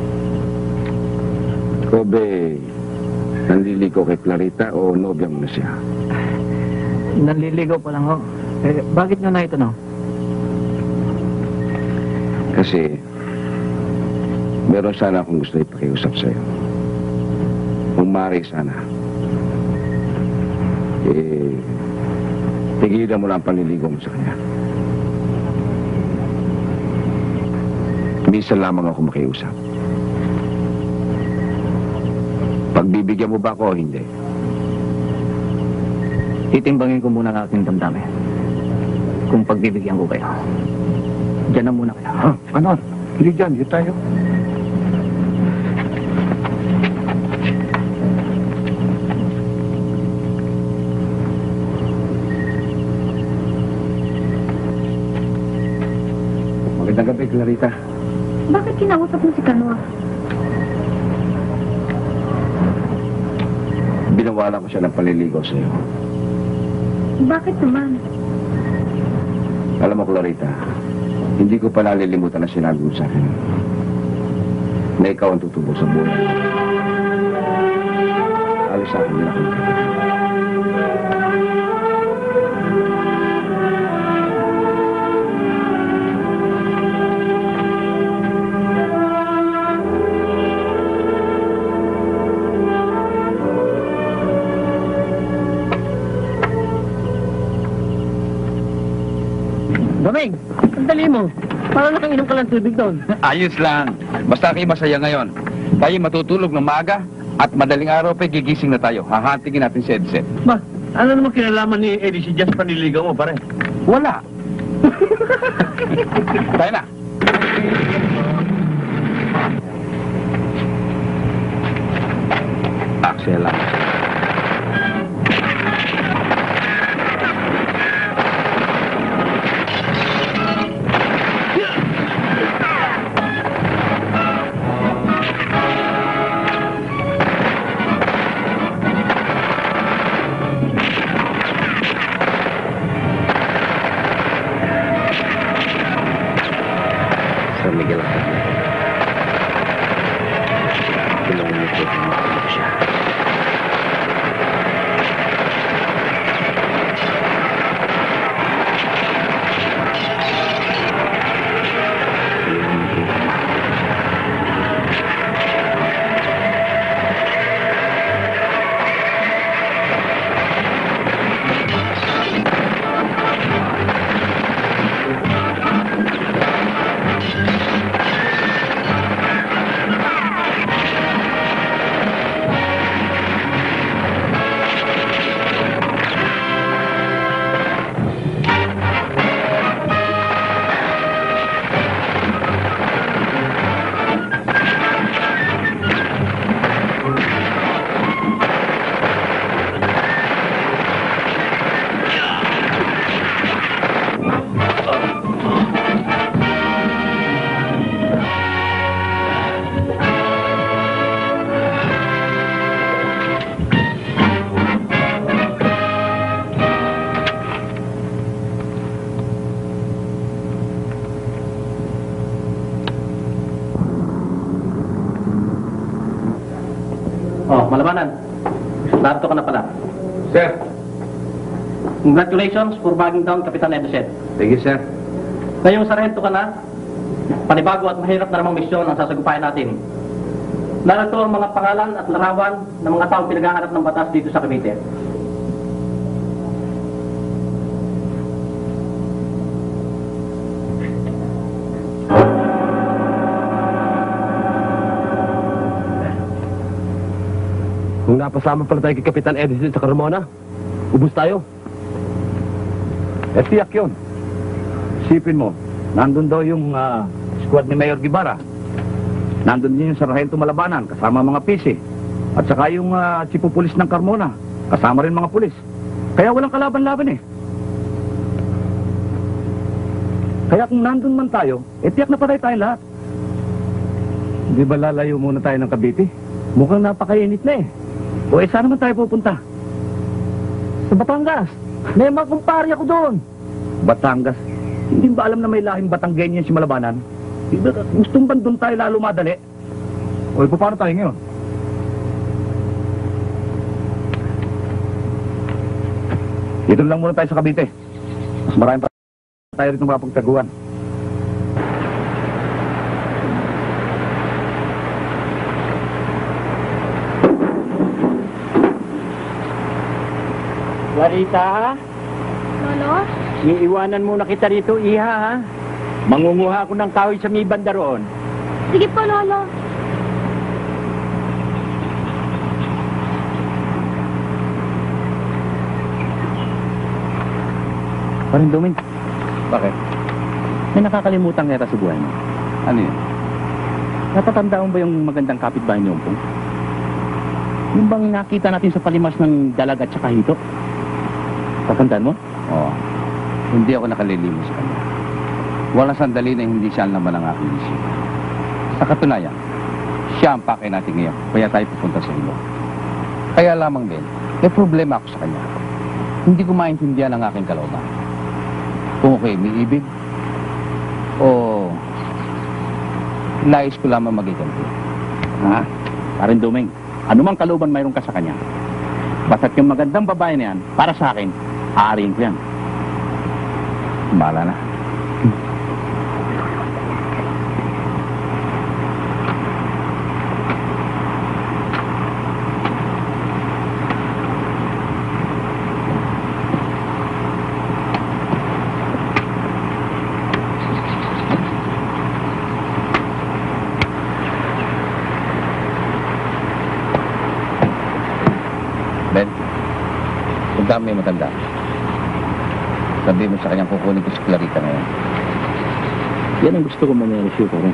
Kobe, nanliligo kay Clarita o nobya mo na siya? Nanliligaw pa lang ako. Eh, bakit nyo na ito, no? Kasi, meron sana akong gusto ipakiusap sa'yo. Kung maaari sana, tigilan mo lang ang panliligaw mo sa kanya. Minsan lamang ako makiusap. Pagbibigyan mo ba ako o hindi? Titimbangin ko muna ang aking damdamin. Kung pagbibigyan ko kayo. Diyan na muna kayo. Ha? Ano? Hindi dyan. Dito tayo. Magandang gabi, Clarita. Bakit kinausap mo si Kanwa? Binawala ko siya ng paliligaw sa'yo. Bakit naman? Alam mo, Clarita, hindi ko pa nalilimutan na sinabi mo sa akin na ikaw ang tutubo sa buhay. Alis sa akin din ako. Doming! Sandali mo! Parang nakainom ka lang tubig doon. Ayos lang. Basta kayo masaya ngayon. Tayo matutulog ng maaga at madaling araw pa gigising na tayo. Hahantingin natin si Edset. Ba, ano naman kinalaman ni Eddie si Jazz paniligaw mo, pare? Wala. Tayo na. Axel lang. San Miguel Arcangel. Tulungan niyo po kung makakita siya. narito ka na pala. Sir. Congratulations for bagging down Kapitan Edused. Thank you, sir. Ngayong sarhento ka na, panibago at mahirap na namang misyon ang sasagupayan natin. Narito ang mga pangalan at larawan ng mga taong pinaghahanap ng batas dito sa Cavite. Kung napasama pala tayo kay Kapitan Edison sa Carmona, ubus tayo. Eh, tiyak yun. Isipin mo, nandun daw yung squad ni Mayor Guevara. Nandun din yung Sargento Malabanan, kasama mga PC. At saka yung chief of police ng Carmona, kasama rin mga pulis. Kaya walang kalaban-laban eh. Kaya kung nandun man tayo, eh tiyak na patay tayo lahat. Di ba lalayo muna tayo ng Cavite? Mukhang napakainit na eh. O eh, saan naman tayo pupunta? Sa Batangas. May mga kumpari ako doon. Batangas? Hindi ba alam na may lahing Batanggenyan si Malabanan? Di ba gustong ba doon tayo lalo madali? O, paano tayo ngayon? Dito lang muna tayo sa Cavite. Mas marami pa tayo rito makapagtaguan. Clarita, Lolo? iiwanan muna kita rito, iha, ha? Mangunguha ako ng kahoy sa may banda roon. Sige po, Lolo. Paring Doming, Bakit? may nakakalimutan kaya sa buhay mo. Ano yun? Natatandaan mo ba yung magandang kapitbahay niyo, Umpong? Yung bang nakita natin sa palimas ng dalag at saka hito? Tatandaan mo? Oo. Hindi ako nakalilimos sa kanya. Walang sandali na hindi siya naman ang aking isip. Sa katunayan, siya ang pakay natin ngayon, kaya tayo pupunta sa ilo. Kaya lamang din, may problema ako sa kanya. Hindi ko maintindihan ang aking kalooban. Kung ako'y may ibig, o nais ko lamang magiganti. Ha? Paring Doming, anumang kalooban mayroon ka sa kanya. Basta't yung magandang babae na yan, para sa akin, aariin ko yan. Bahala na. Ben, kung dami may matanda, sabi mo sa kanyang kukunin ko si Clarita ngayon. Yan ang gusto ko mangyari siya ko rin.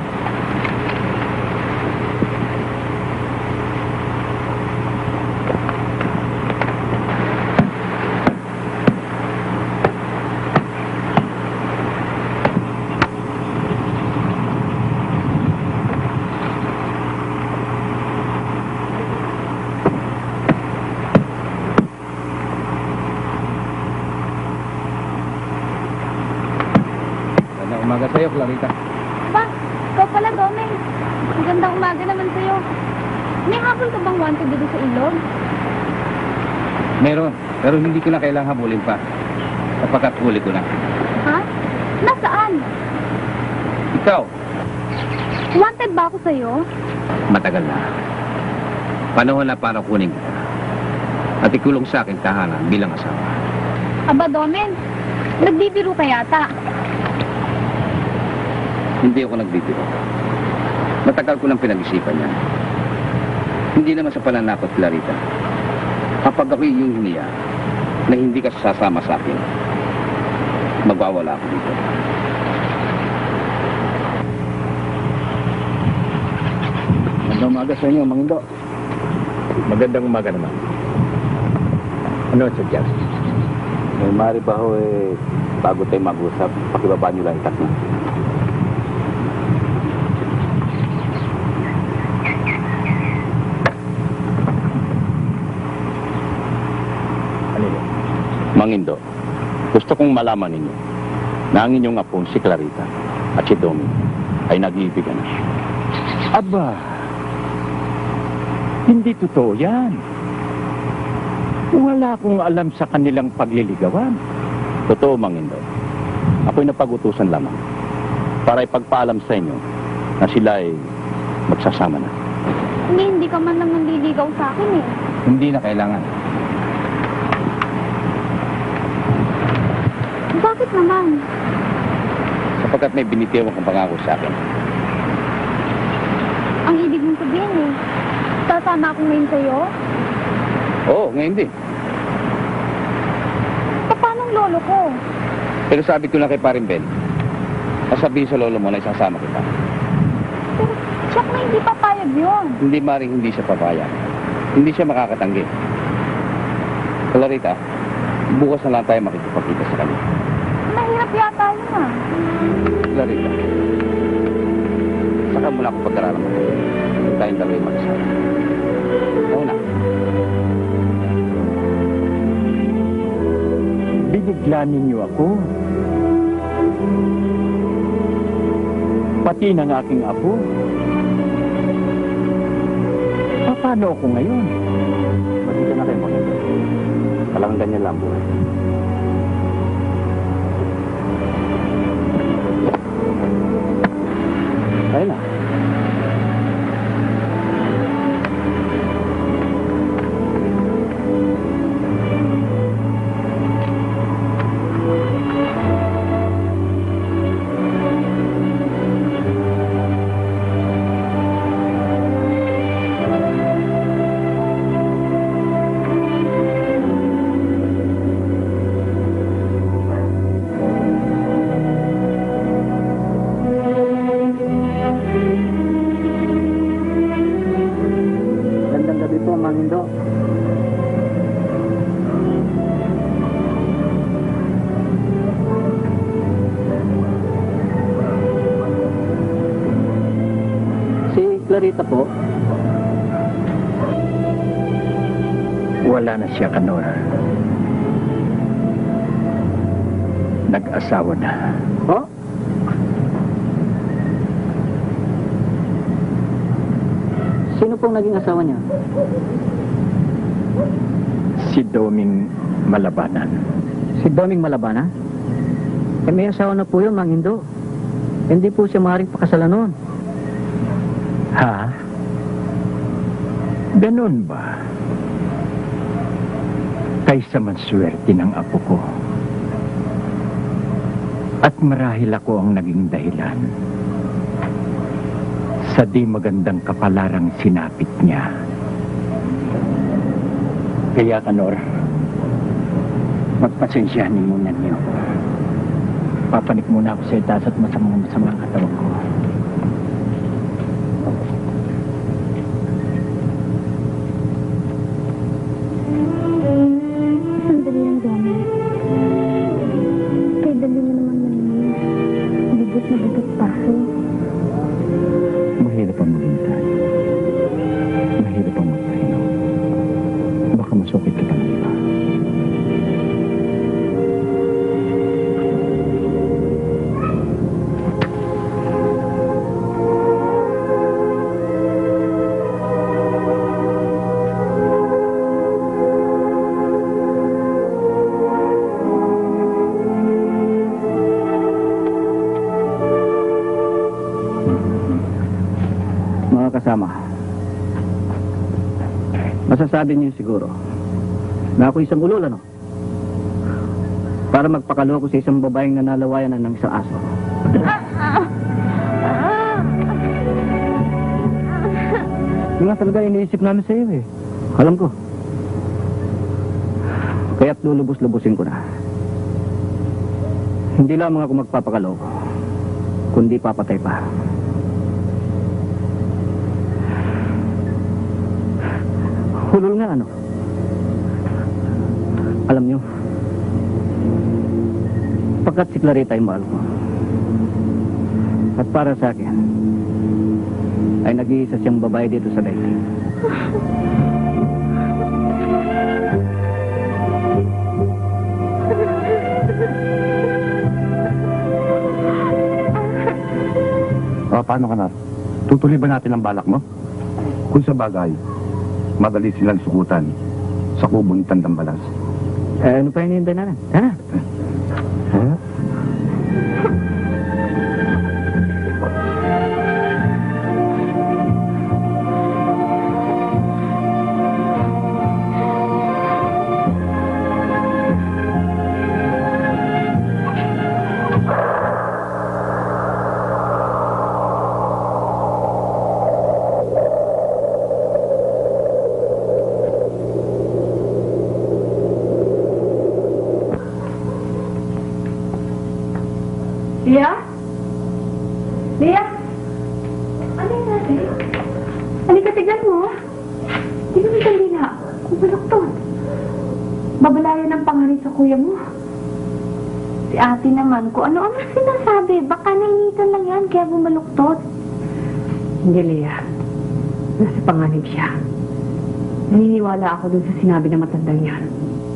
Umaga sa'yo, Clarita. Ba, ikaw pala, Domeng. Magandang umaga naman sa'yo. May habol ka bang wanted dito sa ilog? Meron, pero hindi ko na kailangan habulin pa. Sapagkat huli ko na. Ha? Nasaan? Ikaw, Wanted ba ako sa'yo? matagal na. Panahon na para kunin kita. At ikulong sa aking tahanan bilang asawa. Aba, Domeng. Nagbibiro ka yata. Hindi ako nagbibiro. Matagal ko nang pinag-isipan yan. Hindi naman sa pananakot, Clarita. Kapag ako'y iyong hiniya na hindi ka sasama sa akin, magwawala ako dito. Magandang umaga sa inyo, Mangindo. Magandang umaga naman. Ano, Sir Jazz? May mari ba ho bago tayo mag-usap, pakibaba niyo lang itak na. Ano yun? Mangindo, gusto kong malaman ninyo na ang inyong apong si Clarita at si Domi ay nag-iibigan na. Aba, hindi totoo yan. Wala akong alam sa kanilang pagliligawan. Totoo, Mang Indo. Ako'y napag-utusan lamang para ipagpaalam sa inyo na sila ay magsasama na. Hindi ka man lang nanliligaw sa akin eh. Hindi na kailangan. Bakit naman? Sapagkat may binitiwan kang pangako sa akin. Ang ibig mong sabihin eh. Sasama ako ngayon sa'yo? Oo, ngayon din. Paano ang lolo ko? Pero sabi ko na kay Paring Ben, sasabihin sa lolo mo na isasama kita. Pero siyak na hindi papayag yun. Hindi maring hindi siya papayag. Hindi siya makakatanggi. Clarita, bukas na lang tayo makikipagkita sa kanya. Mahirap yata yun ah. Clarita, saka mo na ako pag-aralan mo. Tayong dalawa yung mag-asama. Una, Binigla ninyo ako. Pati ng aking apo. Paano ako ngayon? Matita na kayo, Mang Indo. Talagang ganyan lang buhay. Kaya na. Gandang gabi po, Mang Indo. Si Clarita po. Wala na siya, Kanor. Nag-asawa na. Oh? Sino pong naging asawa niya? Si Doming Malabanan. Si Doming Malabana? Eh, may asawa na po yun, Mang Indo. Hindi po siya maaaring pakasalan noon. Ha? Ganon ba? Kaysa man swerte ng apo ko. At marahil ako ang naging dahilan sa di magandang kapalarang sinapit niya. Kaya, Kanor, magpasensyahanin muna niyo. Papanik muna ako sa itaas at masamang katawan ko. Sandali lang, Dami. Kaya dali mo naman maninis. Bigot na bigot pa ako. Mahirap ang maghintay. Mahirap ang magpahinga. Baka masukit kita ng iba. Mga kasama, masasabi niyo siguro na ako isang ulol, ano? Para magpakaloko sa isang babaeng nanalawayan ng isang aso. Yun nga talaga iniisip namin sa iyo eh. Alam ko. Kaya't lulubos-lubusin ko na. Hindi lamang ako magpapakaloko, kundi papatay pa. Hulol nga, ano? Alam nyo, pagkat si Clarita ay mahal ko. At para sa akin, ay nag-iisa siyang babae dito sa daigdig. Paano ka na? Tutuloy ba natin ang balak mo? Kung sa bagay, madali silang sukutan. sa kubo ni Tandang Balas. Ano pa hinihintay natin? Tara. Lia? Lia? Ano yung natin? Halika, tignan mo. Tignan mo yung kandila. Baluktot. Babalayan ng pangarin sa kuya mo. Si ate naman, kung ano-ano sinasabi. Baka nangitan lang yan, kaya bumaluktot. Hindi, Lia. Nasa panganib siya. Naniniwala ako dun sa sinabi ng matandang yan.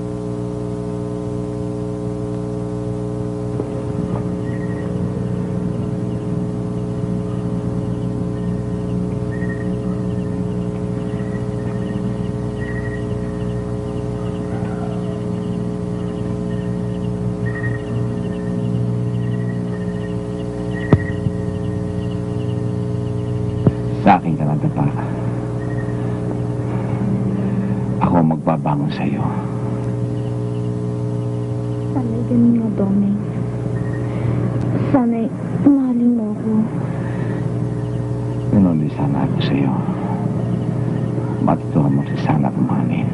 Sa akin ka lang, Tapa. Ako ang magbabangon sa iyo. Sana'y ganun nga, Domeng. Sana'y mahalin mo ako. Ganun din sana ako sa iyo. Matutuwa mo si sana kumanin.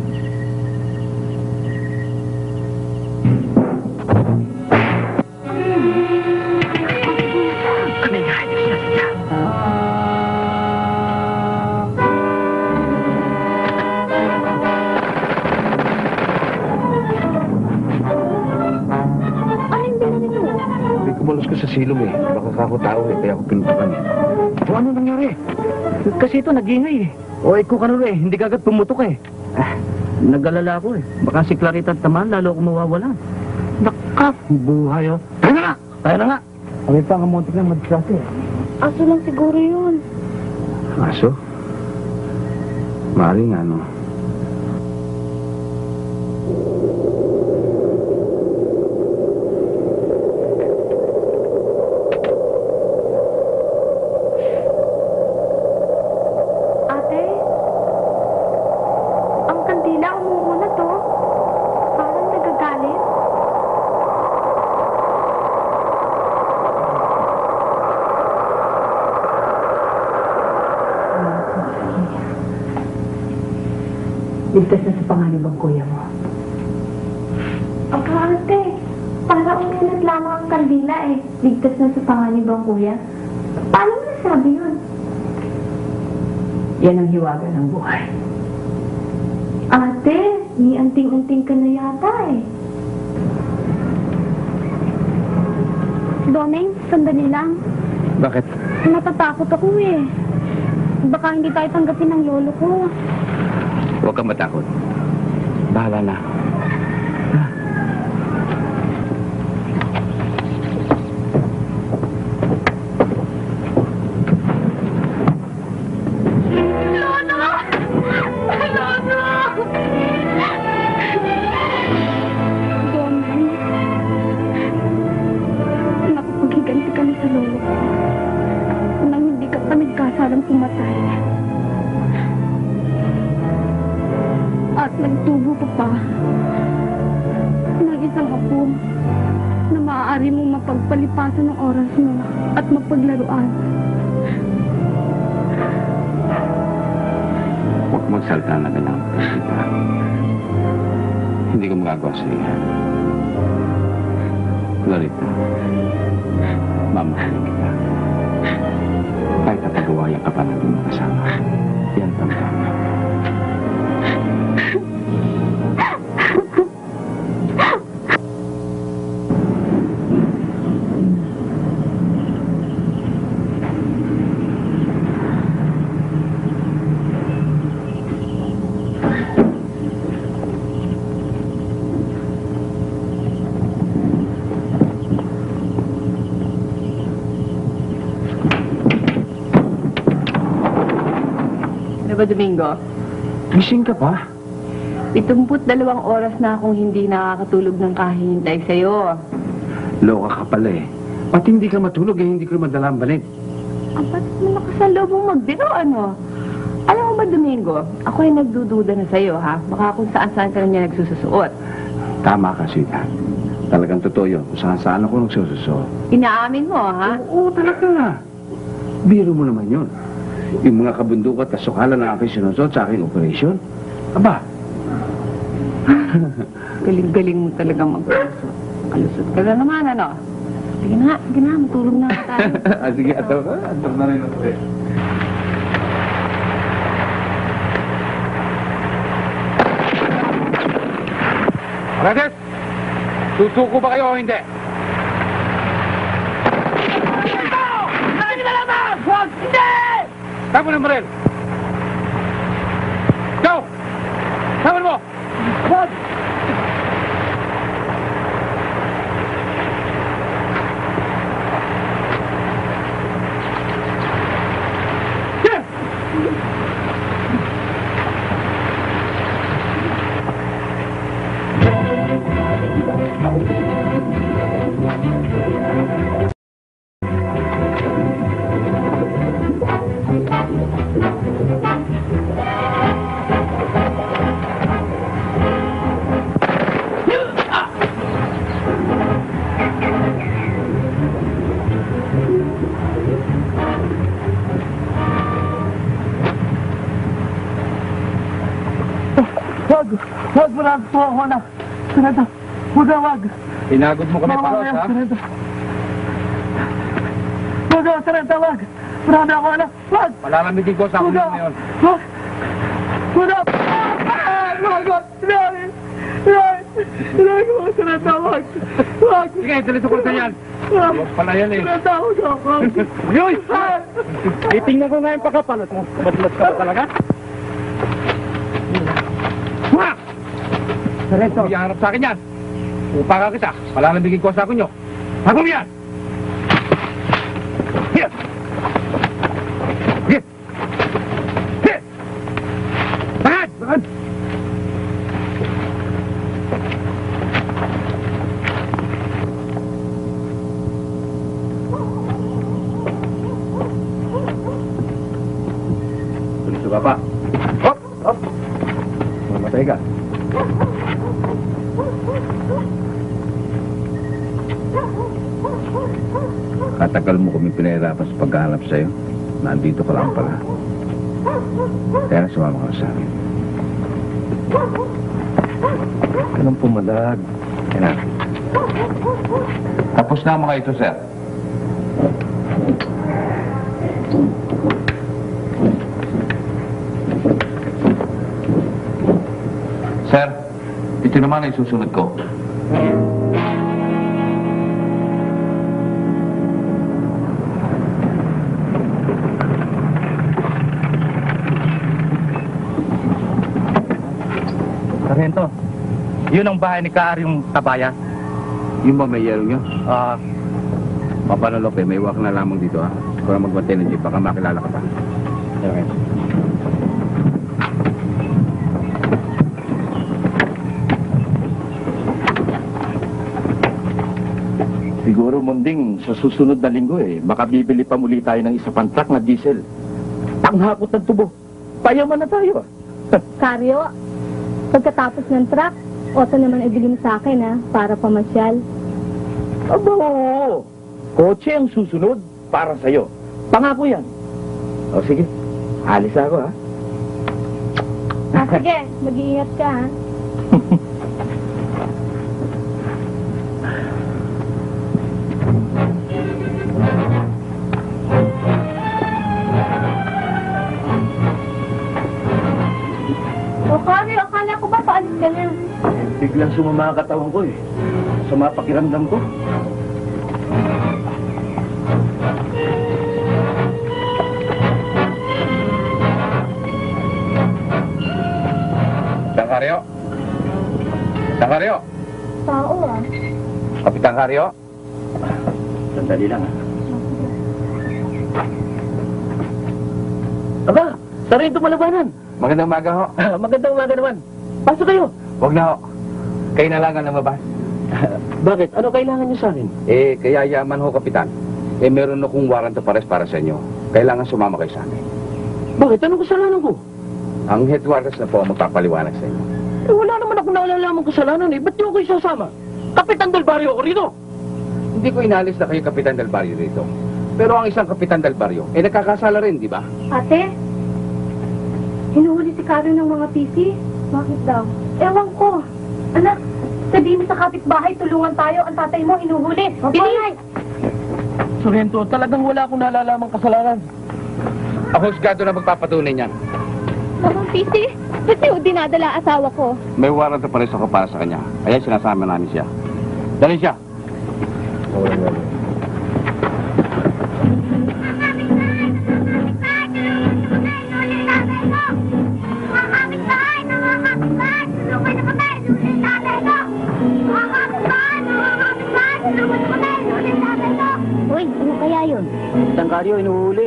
Kumalos ka sa silong eh. Baka kako tao eh. Kaya ako pinutukan eh. O ano nangyari? Kasi ito nag-ingay eh. O ikaw ka na eh, hindi kagad pumutok eh. Nag-alala ako eh. Baka si Clarita at Taman lalo akong mawawalan. Nakak, buhay oh. Tayo na nga! Tayo na nga! Kami pa nga muntik na mag-trust eh. Aso lang siguro yun. Aso? Maring ano? Ligtas na sa panganib ang kuya mo. Ang ate, para umunat lamang ang kandila eh. Ligtas na sa panganib ang kuya. Paano mo nasabi yun? Yan ang hiwaga ng buhay. Ate, may anting-anting ka na yata eh. Domeng, sandali lang. Bakit? Natatakot ako eh. Baka hindi tayo tanggapin ng lolo ko. Huwag kang matakot. Bahala na. Nakapaghiganti ka na sa lolo ko. Nang hindi ka pa nagkasalang pumatay. At nagtubo ka pa ng isang apo na maaari mong mapagpalipasan ng oras mo at mapaglaruan. Huwag magsalta na lang. Hindi ko magagawa sa iyo. Clarita, mamahalin kita. Kahit napagawayan ka pa natin makasama. Yan tanda. Ano ba, Domingo? Gising ka pa? 72 oras na akong hindi nakakatulog ng kahihintay sa'yo. Loka ka pala eh. Pati hindi ka matulog eh, hindi ko madala ang balik. Ba't mo nakasaloob mong magbiro, ano? Alam mo ba, Domingo, ako ay nagdududa na sa'yo, ha? Baka kung saan-saan ka na niya nagsususuot. Tama ka, Sita. Talagang totoo yun. Kung saan ako nagsususuot. Inaamin mo, ha? Oo, talaga. Biro mo naman yun. Yung mga kabundok at kasukalan na aking sinusuot sa aking operasyon. Aba. Galing-galing mo talaga magkalusot. Kalusot ka na naman, ano? Sige na, matulog na tayo. Sige, ataw ka. Ataw na rin ako eh. Radet! Susuko ba kayo o hindi? Wag! Hindi! Tapo ng baril! Go! Tapo mo! Wag! Wag mo lang po ako na. Sarado. Wag na wag. Pinagod mo kami palos, ha? Sarado. Wag na, sarado, wag. Marami ako na. Wag. Palalamigin ko sa Wag kulit na. na yun. Wag. Wag na. Wag. Wag. Sinari. Sinari ko. Sarado, wag. Wag. Sige, dalito ko sa yan. Wag. Wag pala yan eh. Sarado, wag. Yoy! Titingnan ko nga yung pagkapalot mo. Matlas ka ba talaga? Wah! Sarado. Hindi harap sa akin yan. Upa ka kita. Palalamigin ko sa akin nyo. Hagong yan! Here! Here! Here! Bakit! Bakit! Tulis ka pa. Hop! Hop! Mamatay ka. Katagal mo kami pinahirapan sa paghahanap sa'yo. Nandito ka lang pala. Kaya sumama ka sa akin. Anong pumalag? Yan na. Tapos na mga ito, sir. Sir, ito naman ay susunod ko. Sargento, yun ang bahay ni Kaaryong Tabaya. Yung ba may yero nyo? Ah, Papa Lope, may iwak na lamang dito, ha? Kung na magbantay ng jeep, baka makilala ka pa. okay. Siguro, Munding, sa susunod na linggo baka bibili pa muli tayo ng isa pang truck na diesel. Panghakot ng tubo. Payaman na tayo. Karyo, pagkatapos ng truck, auto naman ibili mo sa akin, ha? Para pamasyal. Aba, oo. Kotse ang susunod para sa'yo. Pangako yan. O sige, alis ako, ha? Sige, mag-iingat ka, ha? O, Karyo, akala ko ba paalis ka na? Biglang sumama ang katawan ko, Sama pakiramdam ko. Kapitang Karyo? Kapitang Karyo? Tao, ah. Kapitang Karyo? Sandali lang, ha? Aba, Sargento Malabanan. Magandang umaga ho. Magandang umaga naman. Pasok kayo. Huwag na ho. Kayo na lang ang lumabas. Bakit? Ano kailangan niyo sa akin? Kaya yaman ho, Kapitan. Meron akong warrant of arrest para sa inyo. Kailangan sumama kayo sa akin. Bakit? Anong kasalanan ko? Ang headquarters na po ang magpapaliwanag sa inyo. Wala naman ako naalalaman kasalanan eh. Ba't niyo ako isasama? Kapitan del Barrio ako rito. Hindi ko inalis na kayo Kapitan del Barrio rito. Pero ang isang Kapitan del Barrio, nagkakasala rin, di ba? Ate, hinuhuli si Karen ng mga PC. Bakit daw? Ewan ko. Anak, sabihin mo sa kapitbahay, tulungan tayo. Ang tatay mo, hinuhuli. Bilis! Sorrento, talagang wala akong nalalamang kasalanan. Ako husgado na magpapatunay niyan. Mamang PC, kasi dinadala asawa ko. May warrant of arrest ako para sa kanya. Kaya sinasama namin siya. Dali siya. Uy, ano kaya yun? Tangkaryo, inuhuli.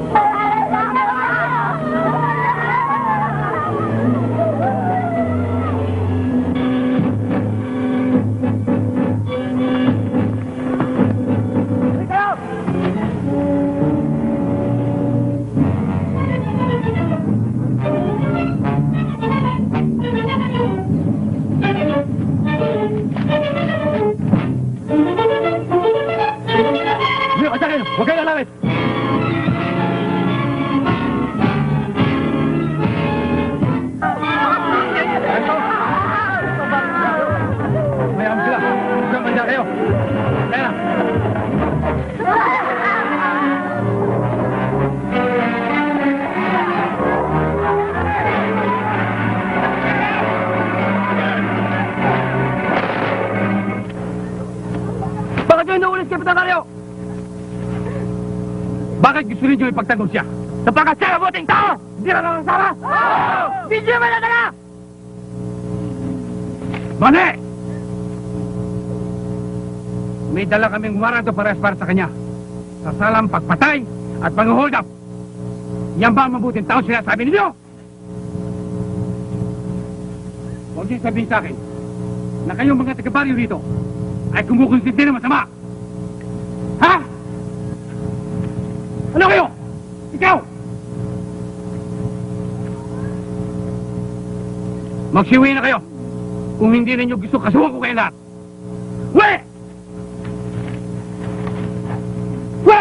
Huwag kayo lalawit! Mayroon sila. Huwag manda kayo. Kaya na. Bakit nyo inuulit, Kapitan Caryo? Bakit gusto ninyo ipagtanggol siya? Sapagkat siya mabuting tao! Hindi na naman sama! Hindi siya manadala! Mani! May dala kaming warrant of arrest para sa kanya. Sa salang pagpatay at pang-hold up. Yan ba ang mabuting tao sinasabi ninyo? Huwag niyo sabihin sa akin na kayong mga taga-baryo rito ay kumukonsinti na masama. Ha? Ano kayo? Ikaw! Magsiwi na kayo. Kung hindi ninyo gusto, kasuhan ko kayo lahat. We! We!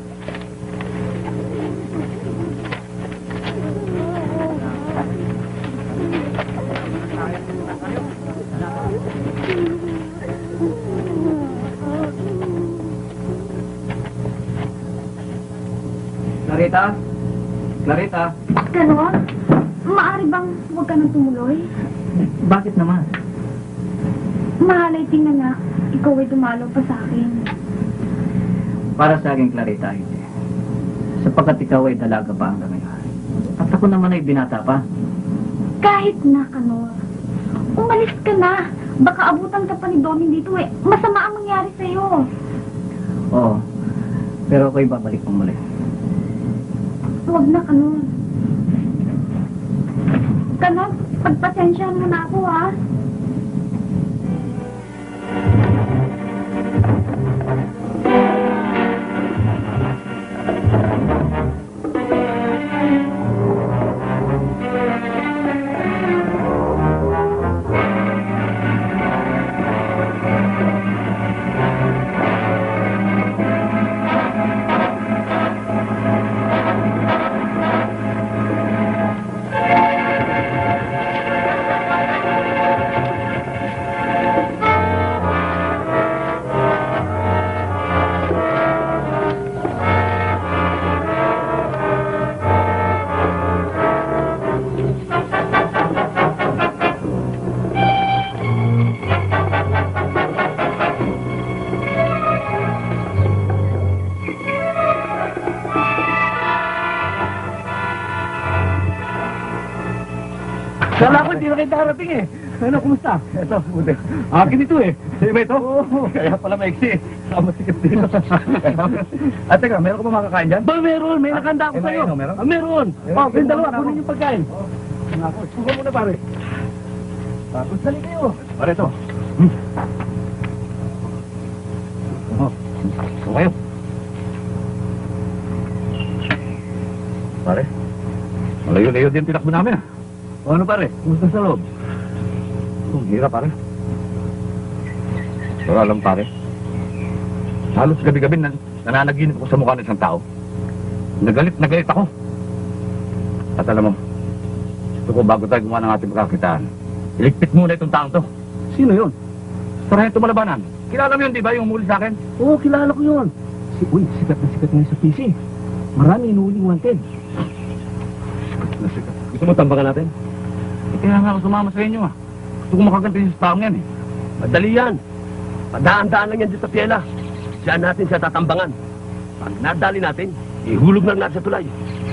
Clarita? Clarita? Ganon? Maaari bang huwag ka nang tumuloy? Bakit naman? Mahalay tingnan nga, ikaw ay dumalo pa sa akin. Para sa akin, Clarita, hindi. Sapagkat ikaw ay dalaga pa hanggang ngayon. At ako naman ay binata pa. Kahit na, Kanor. Umalis ka na. Baka abutan ka pa ni Domin dito eh. Masama ang mangyari sa'yo. Oo. Pero ako'y babalik mo muli. Huwag na, Kanor. Kanor, pagpasensyahan mo na ako, ha? Kala ko hindi na kita harating eh. Ano, kumusta? Ito, buti. Akin ito eh. Sa'yo ba ito? Oo. Kaya pala maiksi. Masikat dito. At teka, meron ka ba makakain dyan? Ba, meron. May nakanda ako sa'yo. Meron? Meron. Meron. Yung dalawa, kunin yung pagkain. Sugo muna pare. Tapos dali kayo. Pare, ito. Oh, kayo. Pare, malayo-layo din tinakbo namin, ah. O ano, pare? Kumusta sa loob? Ang hirap, pare. Pero alam, pare, halos gabi-gabi nananaginip ako sa mukha ng isang tao. Nagalit ako. At alam mo, gusto ko bago tayo gumawa ng ating pagkakitaan, iligpit muna itong taong to. Sino yun? Sargento Malabanan. Kilala mo yun, di ba, yung umuli sa akin? Oo, kilala ko yun. Sikat na sikat ngayon sa PC. Marami inuuling wanted. Sikat na sikat. Gusto mo tambakan natin? Kaya nga ako sumama sa inyo, ah. Gusto ko makaganti sa taong yan, eh. Madali yan. Padaan-daan lang yan dito sa Piela. Diyan natin siya tatambangan. Pag nadali natin, ihulog lang natin sa tulay.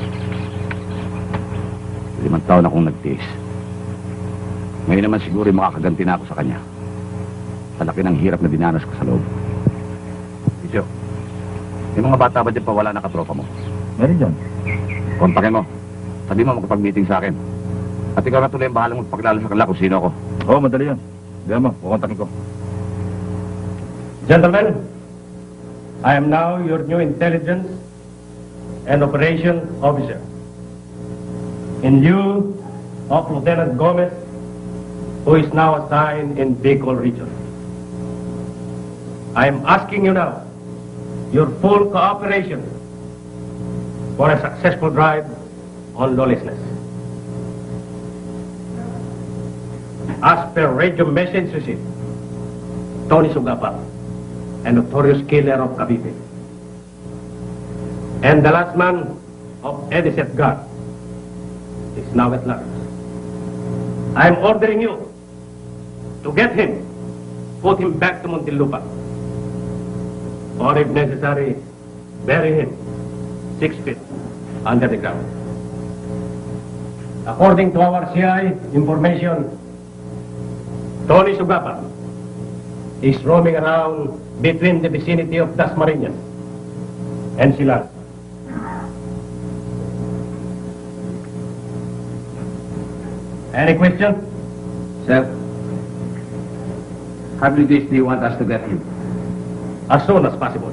5 taon akong nagtiis. Ngayon naman siguro makakaganti na ako sa kanya. Sa laki ng hirap na dinanas ko sa loob. Isyo, yung mga bata ba dyan pa wala na katropa mo? Meron dyan. Kontakin mo. Sabi mo makapag-meeting sa akin. At ikaw na tuloy ang bahalang magpakilala sa kanila kung sino ako. Oo, madali yan. Diyan mo, kukontakin ko. Gentlemen, I am now your new intelligence and operation officer. In lieu of Lieutenant Gomez, who is now assigned in Bicol region. I am asking you now your full cooperation for a successful drive on lawlessness. As per radio message received, Tony Sugapa, a notorious killer of Cavite, and the last man of Ediset Guard, is now at large. I am ordering you to get him, put him back to Muntinlupa, or if necessary, bury him 6 feet under the ground. According to our CI information, Tony Sugapa is roaming around between the vicinity of Dasmariñas and Silas. Any question? Sir, how many days do you want us to get him? As soon as possible.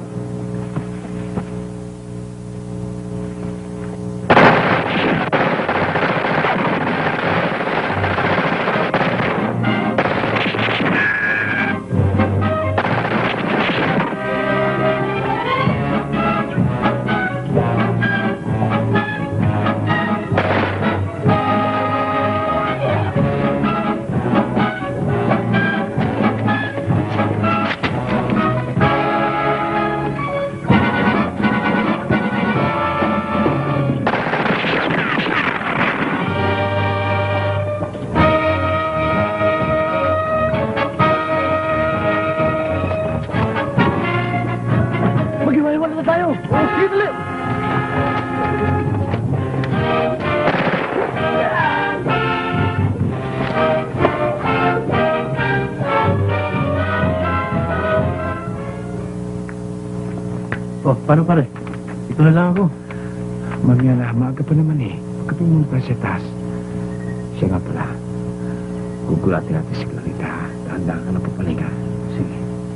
Oh, paano pare? Ito na lang ako. Mamaya na, maaga pa naman eh. Pagkapin mo pa sa taas. Siya nga pala. Gugulatin natin si Clarita. Dahan-dahan ka na papalinga. Sige.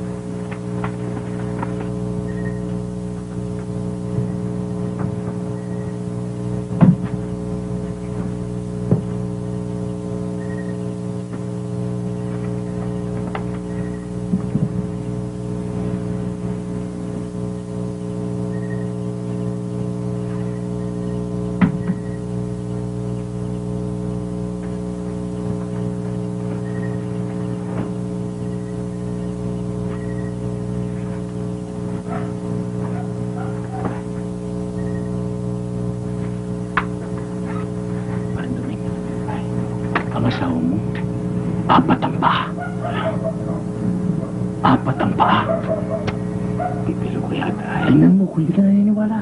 Ang asawa mo, 4 ang paa. 4 ang paa. Pipilo ko yata. Tingnan mo kung hindi ka naniniwala.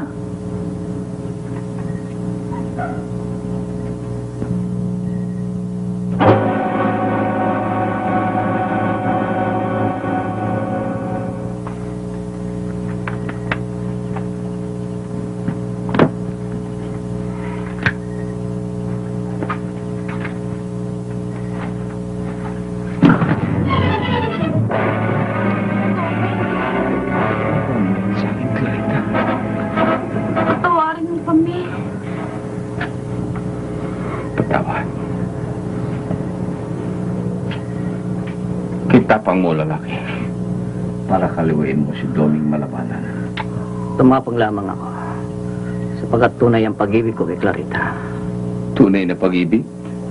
mo, lalaki, para kaliwain mo si Doming Malabanan. Tumapang lamang ako. Sapagkat tunay ang pag-ibig ko kay Clarita. Tunay na pag-ibig?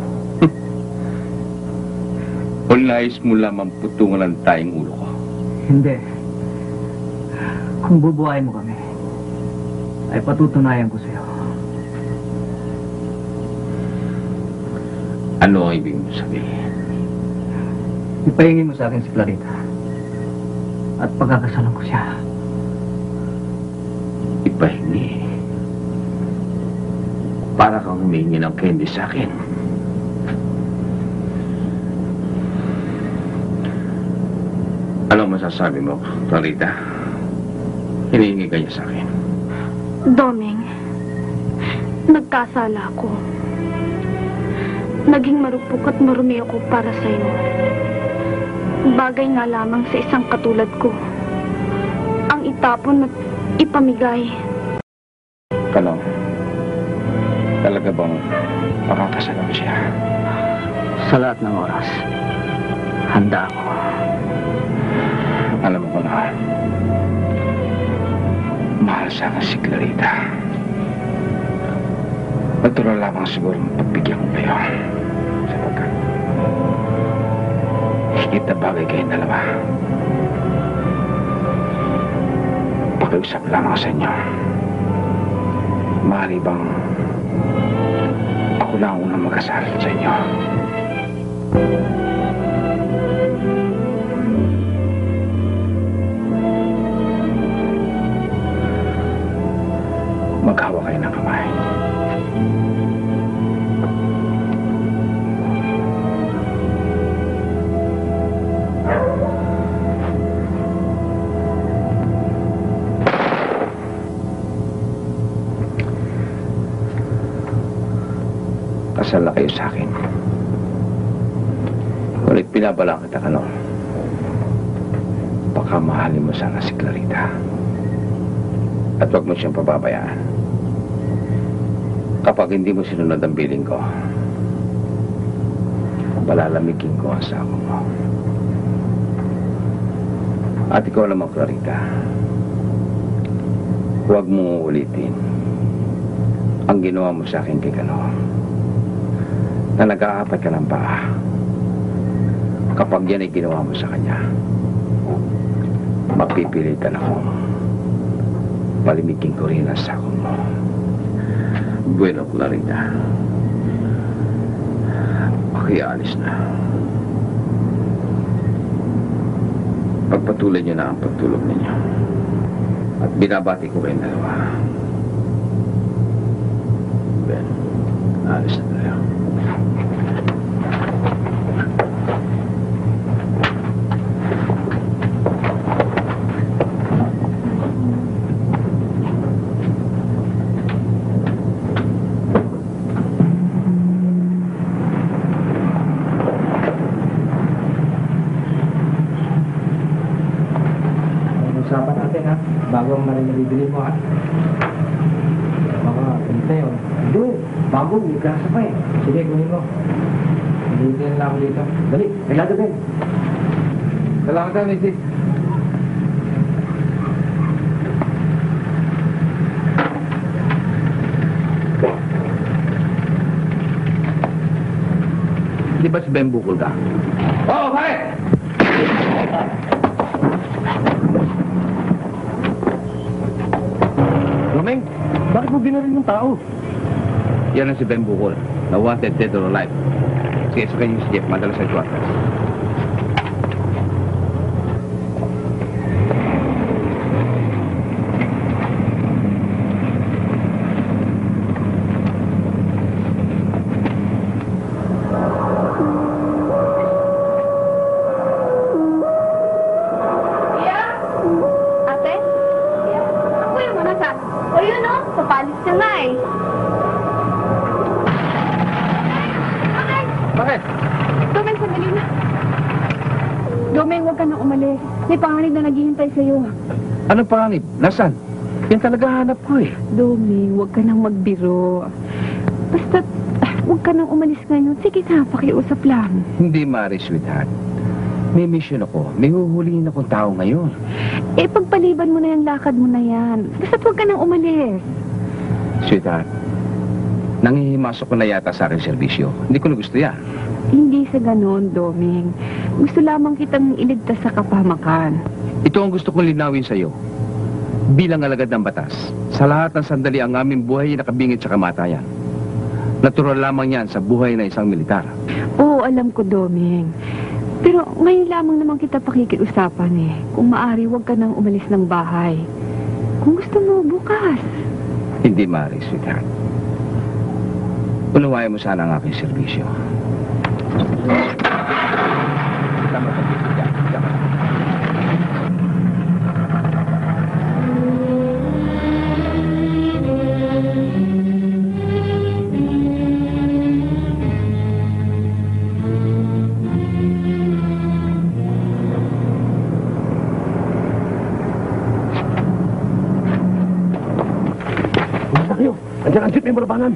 O nais mo lamang putungan ang tayong ulo ko? Hindi. Kung bubuhayin mo kami, ay patutunayan ko sa'yo. Ano ang ibig mo sabihin? Ipahingin mo sa akin si Clarita. At pagkakasalan ko siya. Ipahingi. Para kang humingi ng candy sa akin. Ano masasabi mo, Clarita? Hinihingi ka niya sa akin. Doming, nagkasala ako. Naging marupok at marumi ako para sa'yo. Bagay nga lamang sa isang katulad ko. Ang itapon at ipamigay. Kalong, talaga bang makakasala ko siya? Sa lahat ng oras, handa ako. Alam mo ko na, mahal sa akin si Clarita. Natural lamang siguro pagbigyan ko kayo. Sapagkat higit na bagay kayong dalawa. Pakiusap lamang sa inyo. Maaari bang ako lang ang unang magkasal sa inyo? Maghawa kayo ng kamay. Kasal na kayo sa akin. Ngunit pinabalaan kita, Kalong. Baka mahalin mo sana si Clarita. At huwag mo siyang pababayaan. Kapag hindi mo sinunod ang biling ko, palalamigin ko ang sako mo. At ikaw naman, Clarita, huwag mong uulitin ang ginawa mo sa akin kay Kalong, na nag-aapat ka ng paa. Kapag yan ay ginawa mo sa kanya, mapipilitan akong palimigin ko rin ang sako mo. Bueno, Clarita. Pakialis na. Pagpatuloy niyo na ang pagtulog ninyo. At binabati ko kayong dalawa. Ben, alis na tayo. Usapan natin ha, bago ang maring nabibili mo ha. Baka, ganito yun. Hindi, bago, may klasa pa eh. Sige, kunin mo. Dito na lang ako dito. Dali, naglado din. Salamat tayo, Missy. Di ba si Ben bukol ka? Oo, pare! Romeng, bakit mo binaril yung tao? Yan ang si Ben Bukol, na wanted dead or alive. Sige, sa kanya si Jeff, madala sa quarters. Ate? Ako yung muna ka. O yun o, papalis ka na eh. Bakit? Domeng, sandali na. Domeng, huwag ka nang umalis. May panganib na naghihintay sa'yo. Anong panganib? Nasaan? Yan talaga hanap ko eh. Doming, huwag ka nang magbiro. Basta, huwag ka nang umalis ngayon. Sige na, pakiusap lang. Hindi maaari, sweetheart. May mission ako. May huhulihin akong tao ngayon. Eh, pagpaliban mo na yung lakad mo na yan. Basta't huwag ka nang umalis. Sweetheart, nangihimasok ko na yata sa aking serbisyo. Hindi ko na gusto yan. Hindi sa ganon, Doming. Gusto lamang kitang iligtas sa kapahamakan. Ito ang gusto kong linawin sa'yo. Bilang alagad ng batas, sa lahat ng sandali ang aming buhay ay nakabingit sa kamatayan. Natural lamang yan sa buhay na isang militar. Oo, alam ko, Doming. Pero ngayon lamang naman kita pakikiusapan eh. Kung maaari, huwag ka nang umalis ng bahay. Kung gusto mo, bukas. Hindi maaari, sweetheart. Unawayan mo sana ang aking serbisyo. Tama ka dito dyan. Tama ka. Andiyan ang jeep, may malabanan.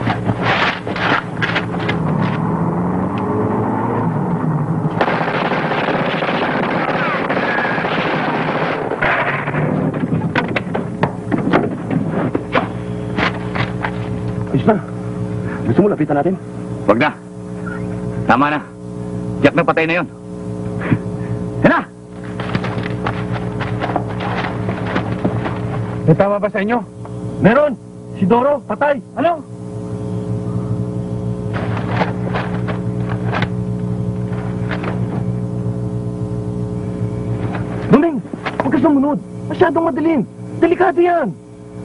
Ayos na. Gusto mo lapitan natin? Wag na. Tama na. Jack na patay na yun. Yan na! May tama ba sa inyo? Meron! Si Doro, patay! Ano? Duming! Huwag ka sumunod! Masyadong madilim! Delikado yan!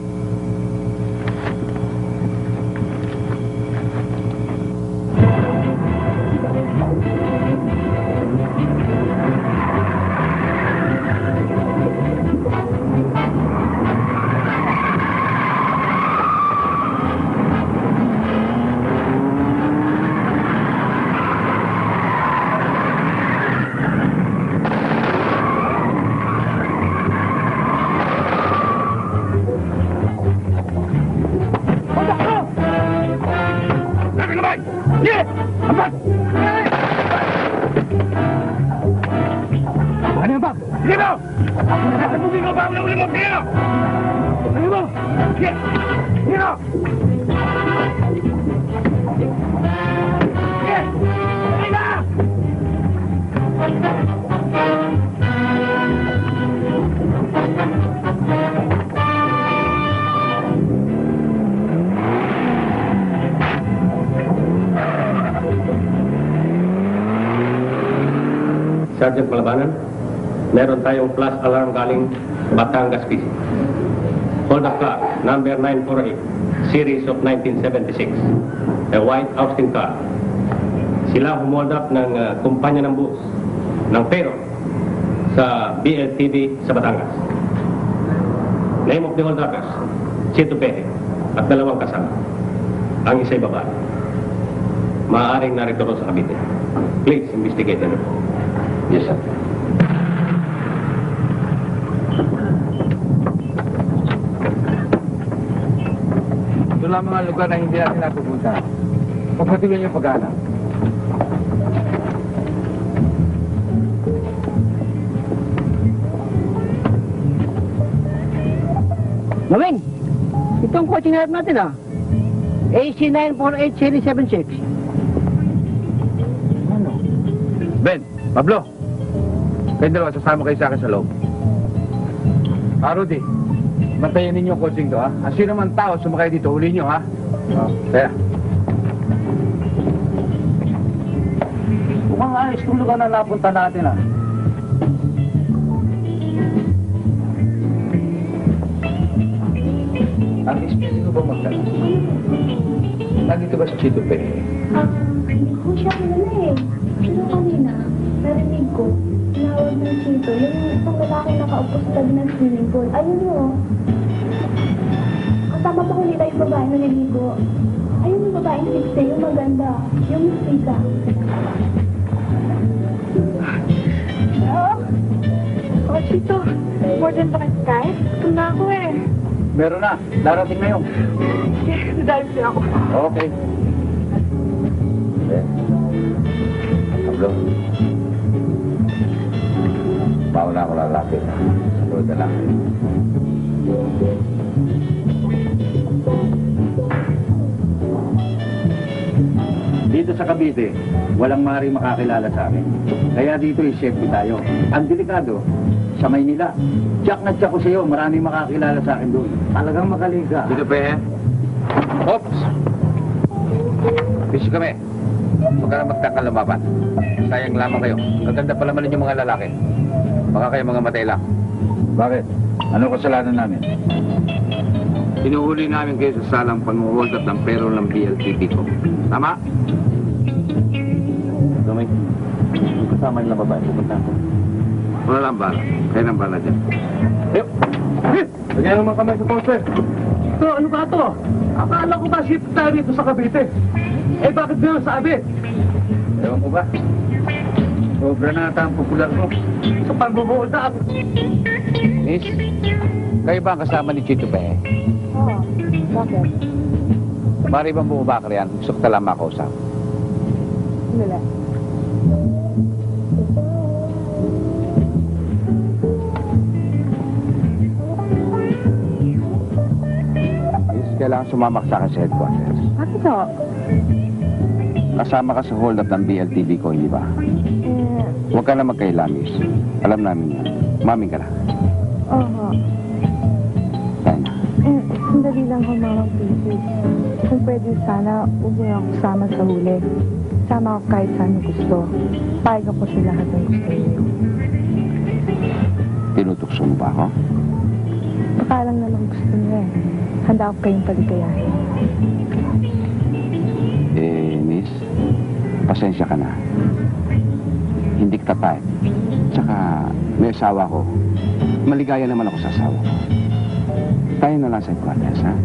Sergeant Malabanan, meron tayong flash alarm galing Batangas PC. Hold up car, number 948, series of 1976. A white Austin car. Sila humold up ng kumpanya ng bus, ng pero, sa BLTV sa Batangas. Name of the hold uppers, Chito Pehe, at dalawang kasama. Ang isa'y babae. Maaaring narito ro sa Cavite. Please investigate them. Yes, sir. Ito lang mga lugar na hindi natin napupunta. Pagpatuloy niyo pag-aanap. Gawin! Itong kotse na natin AC948 Series 76. Ano? Ben, Pablo! Kayo dalawa, sasama kayo sa akin sa loob. Rudy, bantayan ninyo ang coaching to, ha? Ang sino man tao sumakay dito, huli nyo, ha? Kaya. Mukhang ayos itong lugar na napunta natin, Ang espiritu ko ba magdala? Nandito ba si Chito Pehe? Hindi ko siya kilala eh. Sino kanina? Narinig ko. Tinawag ng Chito. Yung isang lalaki nakaupo sa tabi ng swimming pool. Ayun o. Kasama pa ulit tayo babae na naligo. Ayun yung babae ng hipster, yung maganda. Yung mistisa. Oh, Chito. More than bakit guys? Gutom na ako eh. Meron na. Darating na yun. Dahil siya ako. Okay. Ben, Pablo. Mauna ako lalapit. Sunod na lang. Dito sa Cavite, walang maaaring makakilala sa akin. Kaya dito i-safety tayo. Ang delikado, sa Maynila. Jack na jack ko sa iyo, maraming makakilala sa akin doon. Talagang magaling ka. Dito pa eh. Oops! Busy kami. Huwag ka na magkakalababan. Sayang lamang kayo. Gaganda pa naman yung mga lalaki. Baka kayo mga matay lang. Bakit? Ano kasalanan namin? Hinuhuli namin kayo sa salang pang-hold up ng payroll ng BLTP ko. Tama? Doming, kasama nila babae, pupunta ako. Wala lang bala. Kayo nang bala dyan. Ayun! Lagyan naman kami sa poste. Ito, ano ba ito? Akala ko ba ship tayo dito sa Cavite? Eh, bakit gano'n sabi? Ewan ko ba? Sobra na ata ang popular mo. Sa pang-hold up. Miss, kayo ba ang kasama ni Chito Pe? Oo. Bakit? Mari bang bumaba ka riyan? Gusto ko talaga makausap. Wala. Miss, kailangan sumama ka sa akin sa headquarters. Bakit ho? Kasama ka sa hold-up ng BLTV ko, hindi ba? Huwag ka na magkaila, miss. Alam namin yan. Maming ka na. Oo. Tayo na. Sandali lang ho, Mama, please. Kung pwede sana, huwag niyo ako sama sa huli. Sama ako kahit saan niyo gusto. Payagan ko sa lahat ng gusto niyo. Tinutukso mo ba ako? Baka lang naman gusto niyo eh. Handa ako kayong paligayahin. Miss, pasensya ka na. Hindi kita type. Tsaka, may asawa ko. Maligaya naman ako sa asawa ko. Tayo na lang sa headquarters, ha?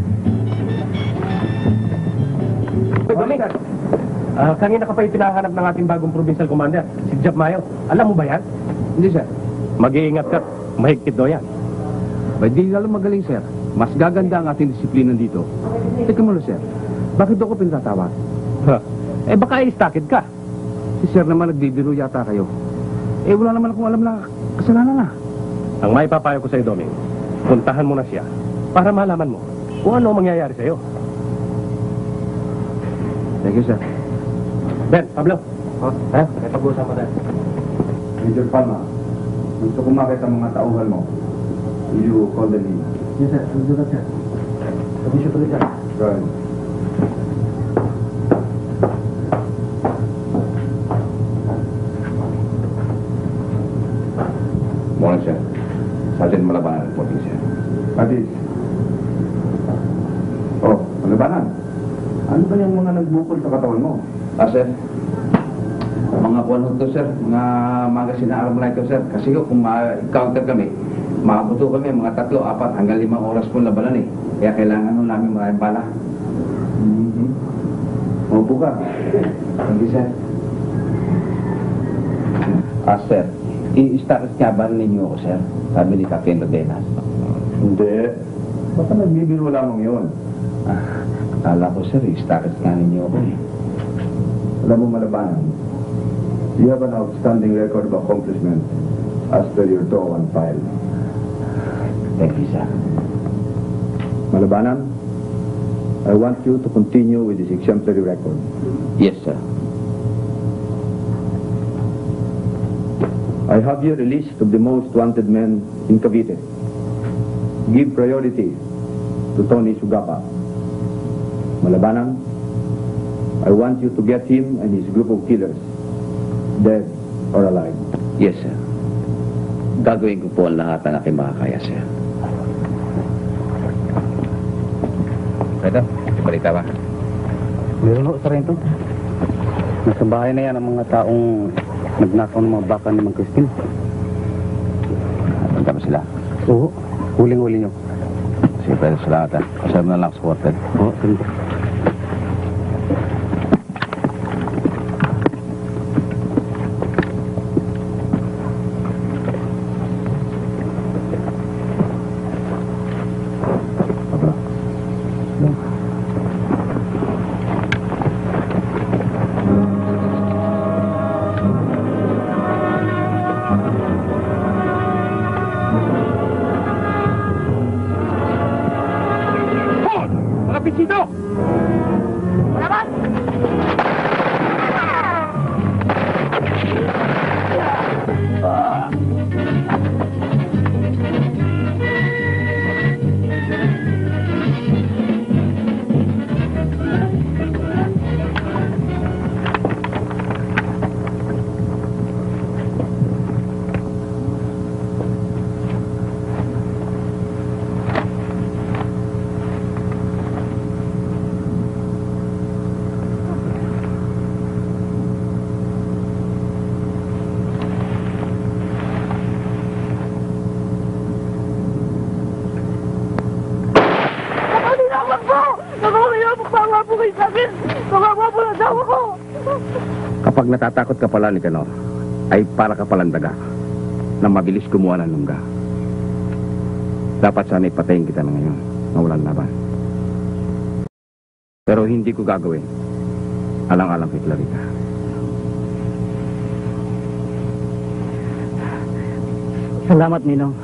Doming, kanina ka pa yung pinahanap ng ating bagong provincial commander, si Jab Mayo. Alam mo ba yan? Hindi, sir. Mag-iingat ka. Mahigpit daw yan. Ba, di lalo magaling, sir. Mas gaganda ang ating disiplina dito. Teka mo, sir. Bakit ako pinatatawag? Ha. Eh baka i-stocked ka. Si sir naman nagbibiro yata kayo. Eh, wala naman akong alam na kasalanan na. Ang may papayo ko sa'yo, Doming, puntahan mo na siya para malaman mo kung ano ang mangyayari sa'yo. Thank you, sir. Ben, Pablo. May pag-uusap mo tayo. Major Palma, gusto ko makita mga tauhan mo. Will you call them in? Yes, sir. I'll do that, sir. Kabisyo tuloy, sir. Right. Morning, sir. Sergeant Malabanan reporting, sir. Patis. Oh, Malabanan. Ano ba yung mga nagbukol sa katawan mo? Sir. Mga kuwan to, sir. Mga magasin na alam na ito, sir. Kasi kung ma-counter kami, makabuto kami mga 3, 4, hanggang 5 oras po labanan eh. Kaya kailangan nun namin maraming bala. Maupo ka. Thank you, sir. Sir. I-start nga ba ninyo ako, sir? Sabi ni Captain Rodenas. Hindi. Baka nagbibiro lamang yun. Akala ko, sir, i-start nga ninyo ako eh. Alam mo, Malabanan, you have an outstanding record of accomplishment as per your DO on file. Thank you, sir. Malabanan, I want you to continue with this exemplary record. Yes, sir. I have here a list of the most wanted men in Cavite. Give priority to Tony Sugapa. Malabanan, I want you to get him and his group of killers, dead or alive. Yes, sir. Gagawin ko po ang lahat na aking makakaya, sir. Pwede? May balita ba? Meron ho, Sarento. Nasa bahay na yan ang mga taong nagnakaw ng mga baka ni Mang Christine. Punta ba sila? Oo, huling-huli nyo. Sige, pwede salamat, ha? Kasama na lang sa quartet. Oo, Sarento. Malapit dito! Malaban! Kapag natatakot ka pala, Nicanor, ay para ka palang daga na mabilis kumuha ng lungga. Dapat sana ipatayin kita na ngayon na walang laban. Pero hindi ko gagawin. Alang-alang kay Clarita. Salamat, Ninong.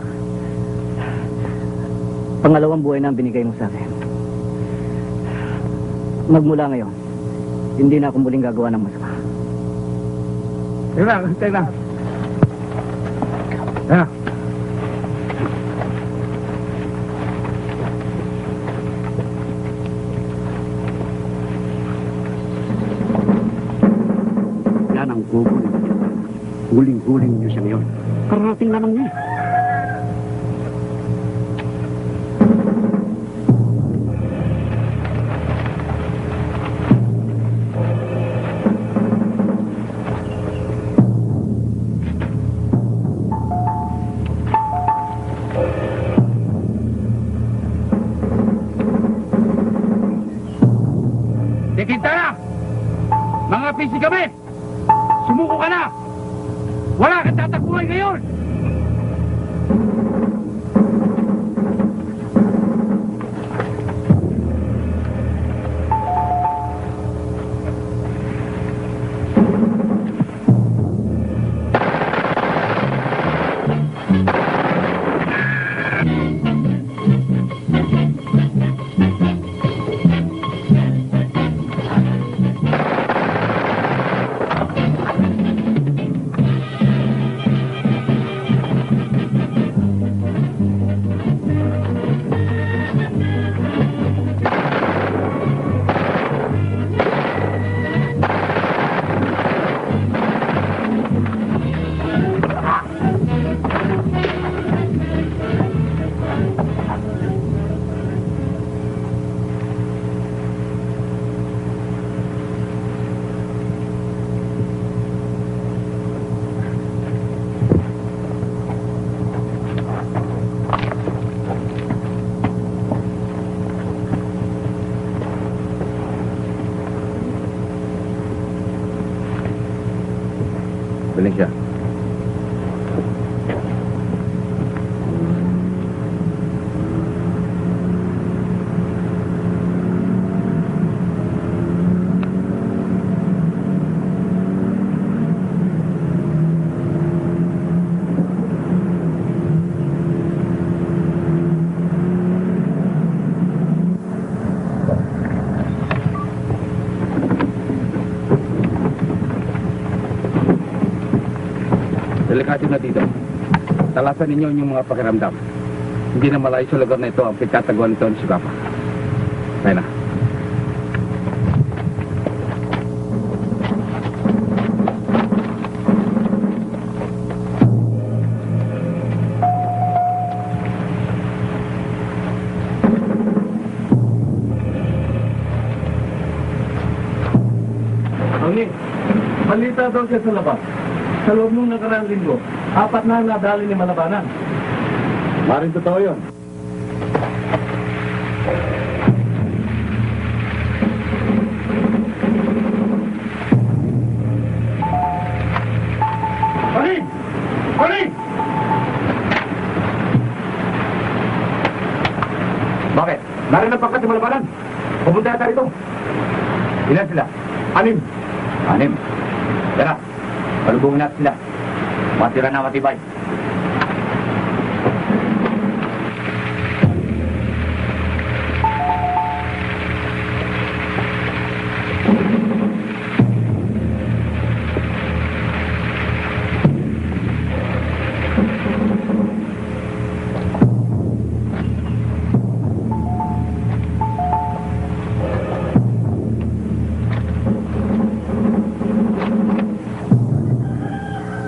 Pangalawang buhay na ang binigay mo sa akin. Magmula ngayon, hindi na ako muling gagawa ng masama. Teka. Teka. Yan ang kubo niya. Huling-huling niyo siya ngayon. Karating lamang niya. Quintana! Mga pisi kami! Sumuko ka na! Wala kang tatakbuhan ngayon! Valencia. Delikado na dito. Talasan ninyo yung mga pakiramdam. Hindi na malayo sa lugar na ito ang pagkataguan nito ni Papa. Kaya na. Tony, balita daw siya sa labas. Sa loob nung nakaraang linggo, 4 na ang nadali ni Malabanan. Maring totoo yun. Paling! Paling! Bakit? Narin ang pangkat si Malabanan. Pupunta tayo rito. Ilan sila? 6. 6? Tara. Palubungin natin sila. Matira na matibay.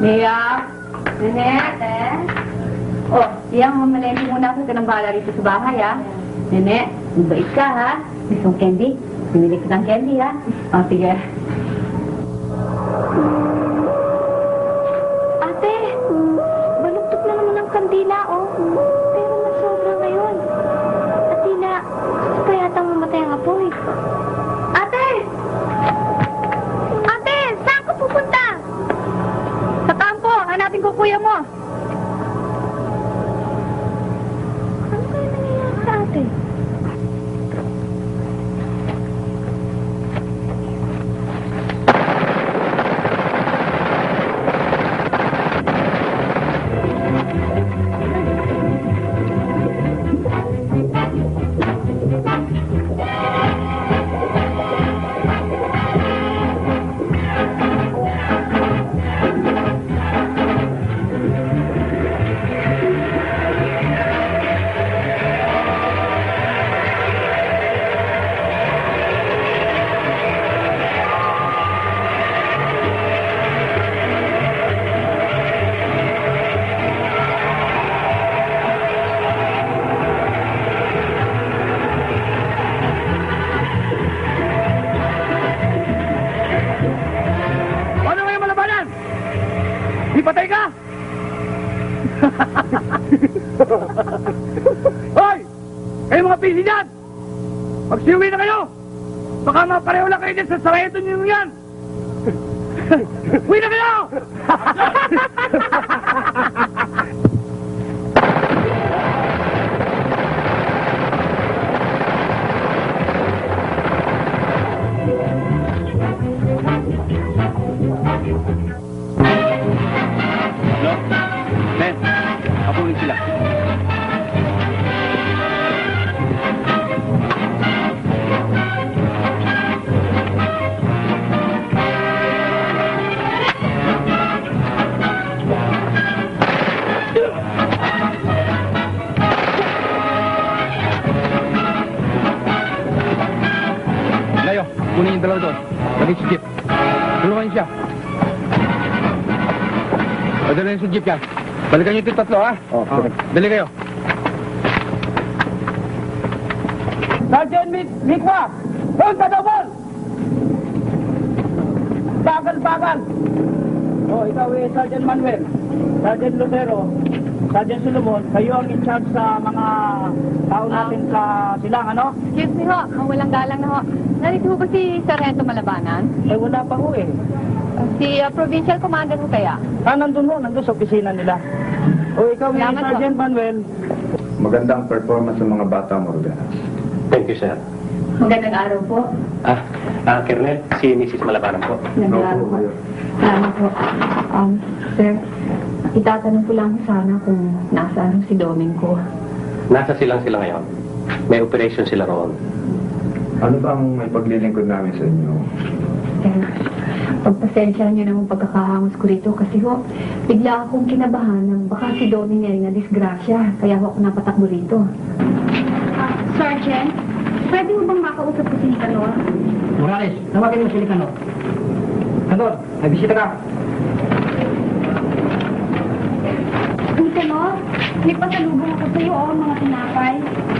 Mia? Nene? Oh, yan, mamalengke muna ako. Ito ng bahala rito sa bahay, ha? Nene, mabait ka, ha? Gusto mong candy? Pinili ko ng candy, ha? O, sige. Ate, baluktot na naman ang kandila, oh. Pero nasobra ngayon. At tila, gusto pa yatang mamatay ang apoy. Ate! Ate, saan ka pupunta? Sa kampo, hanapin ko kuya mo. Ano kaya nangyayari sa ate? Ipatay ka! Hoy! Kayo mga pisi dyan! Magsiuwi na kayo! Baka mapareho lang kayo dyan sa sarayeto niyo yan! Uwi na kayo! Sila. Layo, kunin yung dalawa doon. Lagi sa jeep. Tulungan siya. Padala yung sa jeep yan. Balikan niyo ito tatlo, ha? Oo. Dali kayo. Sergeant Mikwa! Doon sa double! Bagal! Oh, ikaw eh, Sergeant Manuel. Sergeant Lucero. Sergeant Solomon. Kayo ang in-charge sa mga tao natin sa silang, ano? Excuse me ho, walang galang na ho. Narito ho ba si Sargento Malabanan? Eh, wala pa ho eh. Si Provincial Commander ho kaya? Nandun sa opisina nila. O ikaw eh, Sergeant Manuel. Magandang performance ng mga bata mo, Ruben. Thank you, sir. Magandang araw po. Colonel, si Mrs. Malabanan po. Magandang araw po. Salamat po. Sir, itatanong ko lang sana kung nasaan si Domingo. Nasa silang sila ngayon. May operation sila roon. Ano ba ang may paglilingkod namin sa inyo? Sir, pagpasensyahan niyo naman pagkakahangos ko rito kasi ho, bigla akong kinabahan ng baka si Doming ay na-disgrasya. Kaya ho ako napatakbo rito. Sergeant, pwede mo bang makausap ko si Nicanor? Morales, tawagin mo si Nicanor. Nicanor, may bisita ka. Nicanor, may pasalubong ako sa'yo, mga tinapay.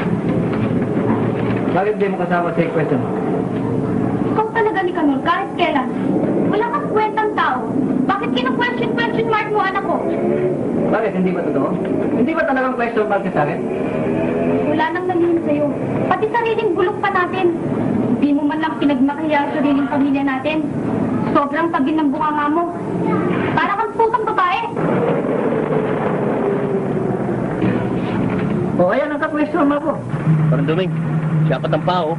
Bakit di mo kasama sa question? Ikaw talaga, Nicanor, kahit kailan. Wala kang kwentang tao. Bakit kinu-question mark mo anak ko? Bakit? Hindi ba totoo? Hindi ba talagang question mark ka sa akin? Wala nang nangyayari sa'yo. Pati sariling bulok pa natin. Hindi mo man lang pinagmakiya ang sariling pamilya natin. Sobrang tabi ng bunganga mo. Para kang putang babae. O, ayan ang ka-question mark ko. Parang Doming, siya pa ang pao.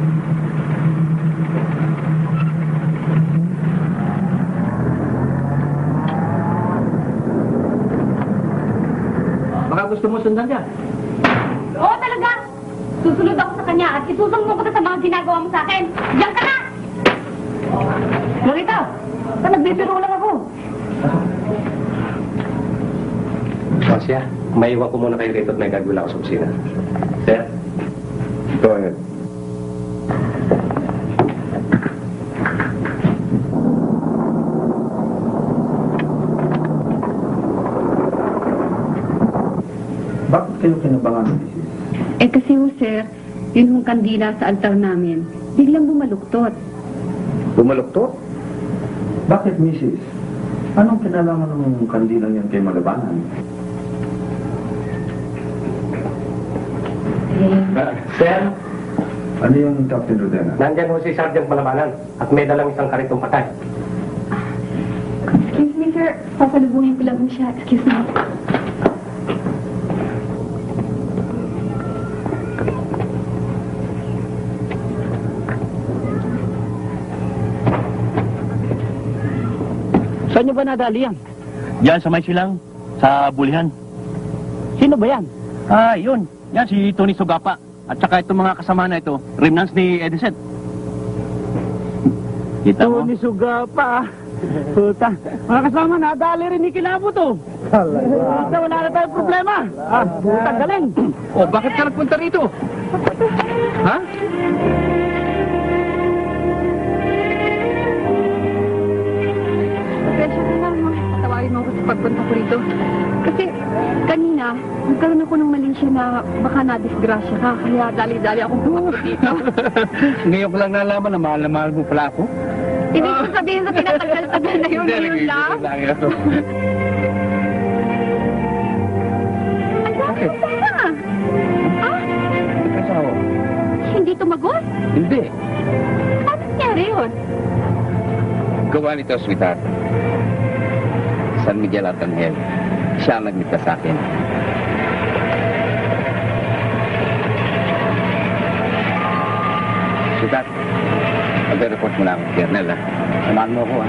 Baka gusto mo sundan niya. Oo talaga. Susunod ako sa kanya at isusumbong ko sa mga ginagawa mo sa akin. Diyan ka na! Clarita! Nagbibiro lang ako. Siya, may iwan ko muna kayo rito at may gagawin ako sa opisina. Sir? Go ahead. naman, Mrs.? Eh kasi ho, sir, yun hong kandila sa altar namin. Biglang bumaluktot. Bumaluktot? Bakit, Mrs.? Anong kinalaman ng kandilang yan kay Malabanan? Sir, Ano yung Captain Rodena? nandyan ho si Sergeant Malabanan at may dalang isang karitong patay. Excuse me, sir. Pasalubungin ko lang ho siya. Excuse me. Saan niyo ba nadali yan? Diyan sa may silang, sa bulihan. Sino ba yan? Yun. Yan si Tony Sugapa. At saka itong mga kasama na ito, remnants ni Edison. Kita mo? Tony Sugapa. Puta. Mga kasama, nadali rin ni Kilabo to. Puta, wala na tayong problema. Puta, galing. Oh, bakit ka nagpunta rito? Ha? Pasensya ka na, ma. Tawagin mo ako sa pagpunta ko rito. Kasi, kanina, nagkaroon ako ng malisya na baka na-disgrasya ka. Kaya dali-dali akong pumunta dito. Ngayon ko lang nalaman na mahal mo pala ako. Ibig ko sabihin sa pinatagal-tagal na yun lang. Bakit? Nagkasawa? Hindi tumagot? Hindi. Ano nangyari yun? Gawa nito, sweetheart. San Miguel Arcangel. Siya ang nagmita sa akin. Sweetheart, mag-report mo na ako, Kernel, ha? Samahan mo ako, ha?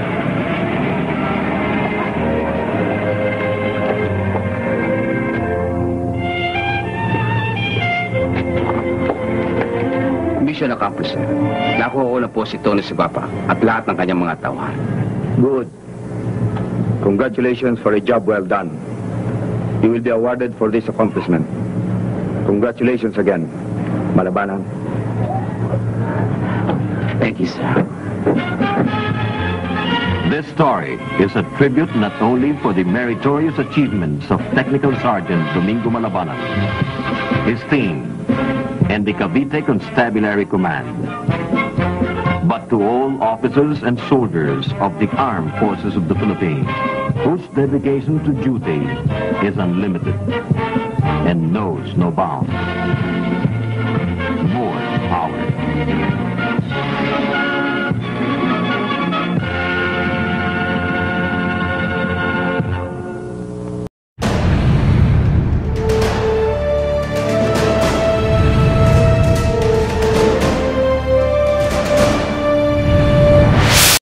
Mission accomplished, sir. Nakuha ko na po si Tony Sugapa at lahat ng kanyang mga tauhan. Good. Congratulations for a job well done. You will be awarded for this accomplishment. Congratulations again, Malabanan. Thank you, sir. This story is a tribute not only for the meritorious achievements of Technical Sergeant Domingo Malabanan, his team, and the Cavite Constabulary Command, but to all officers and soldiers of the Armed Forces of the Philippines, whose dedication to duty is unlimited and knows no bounds.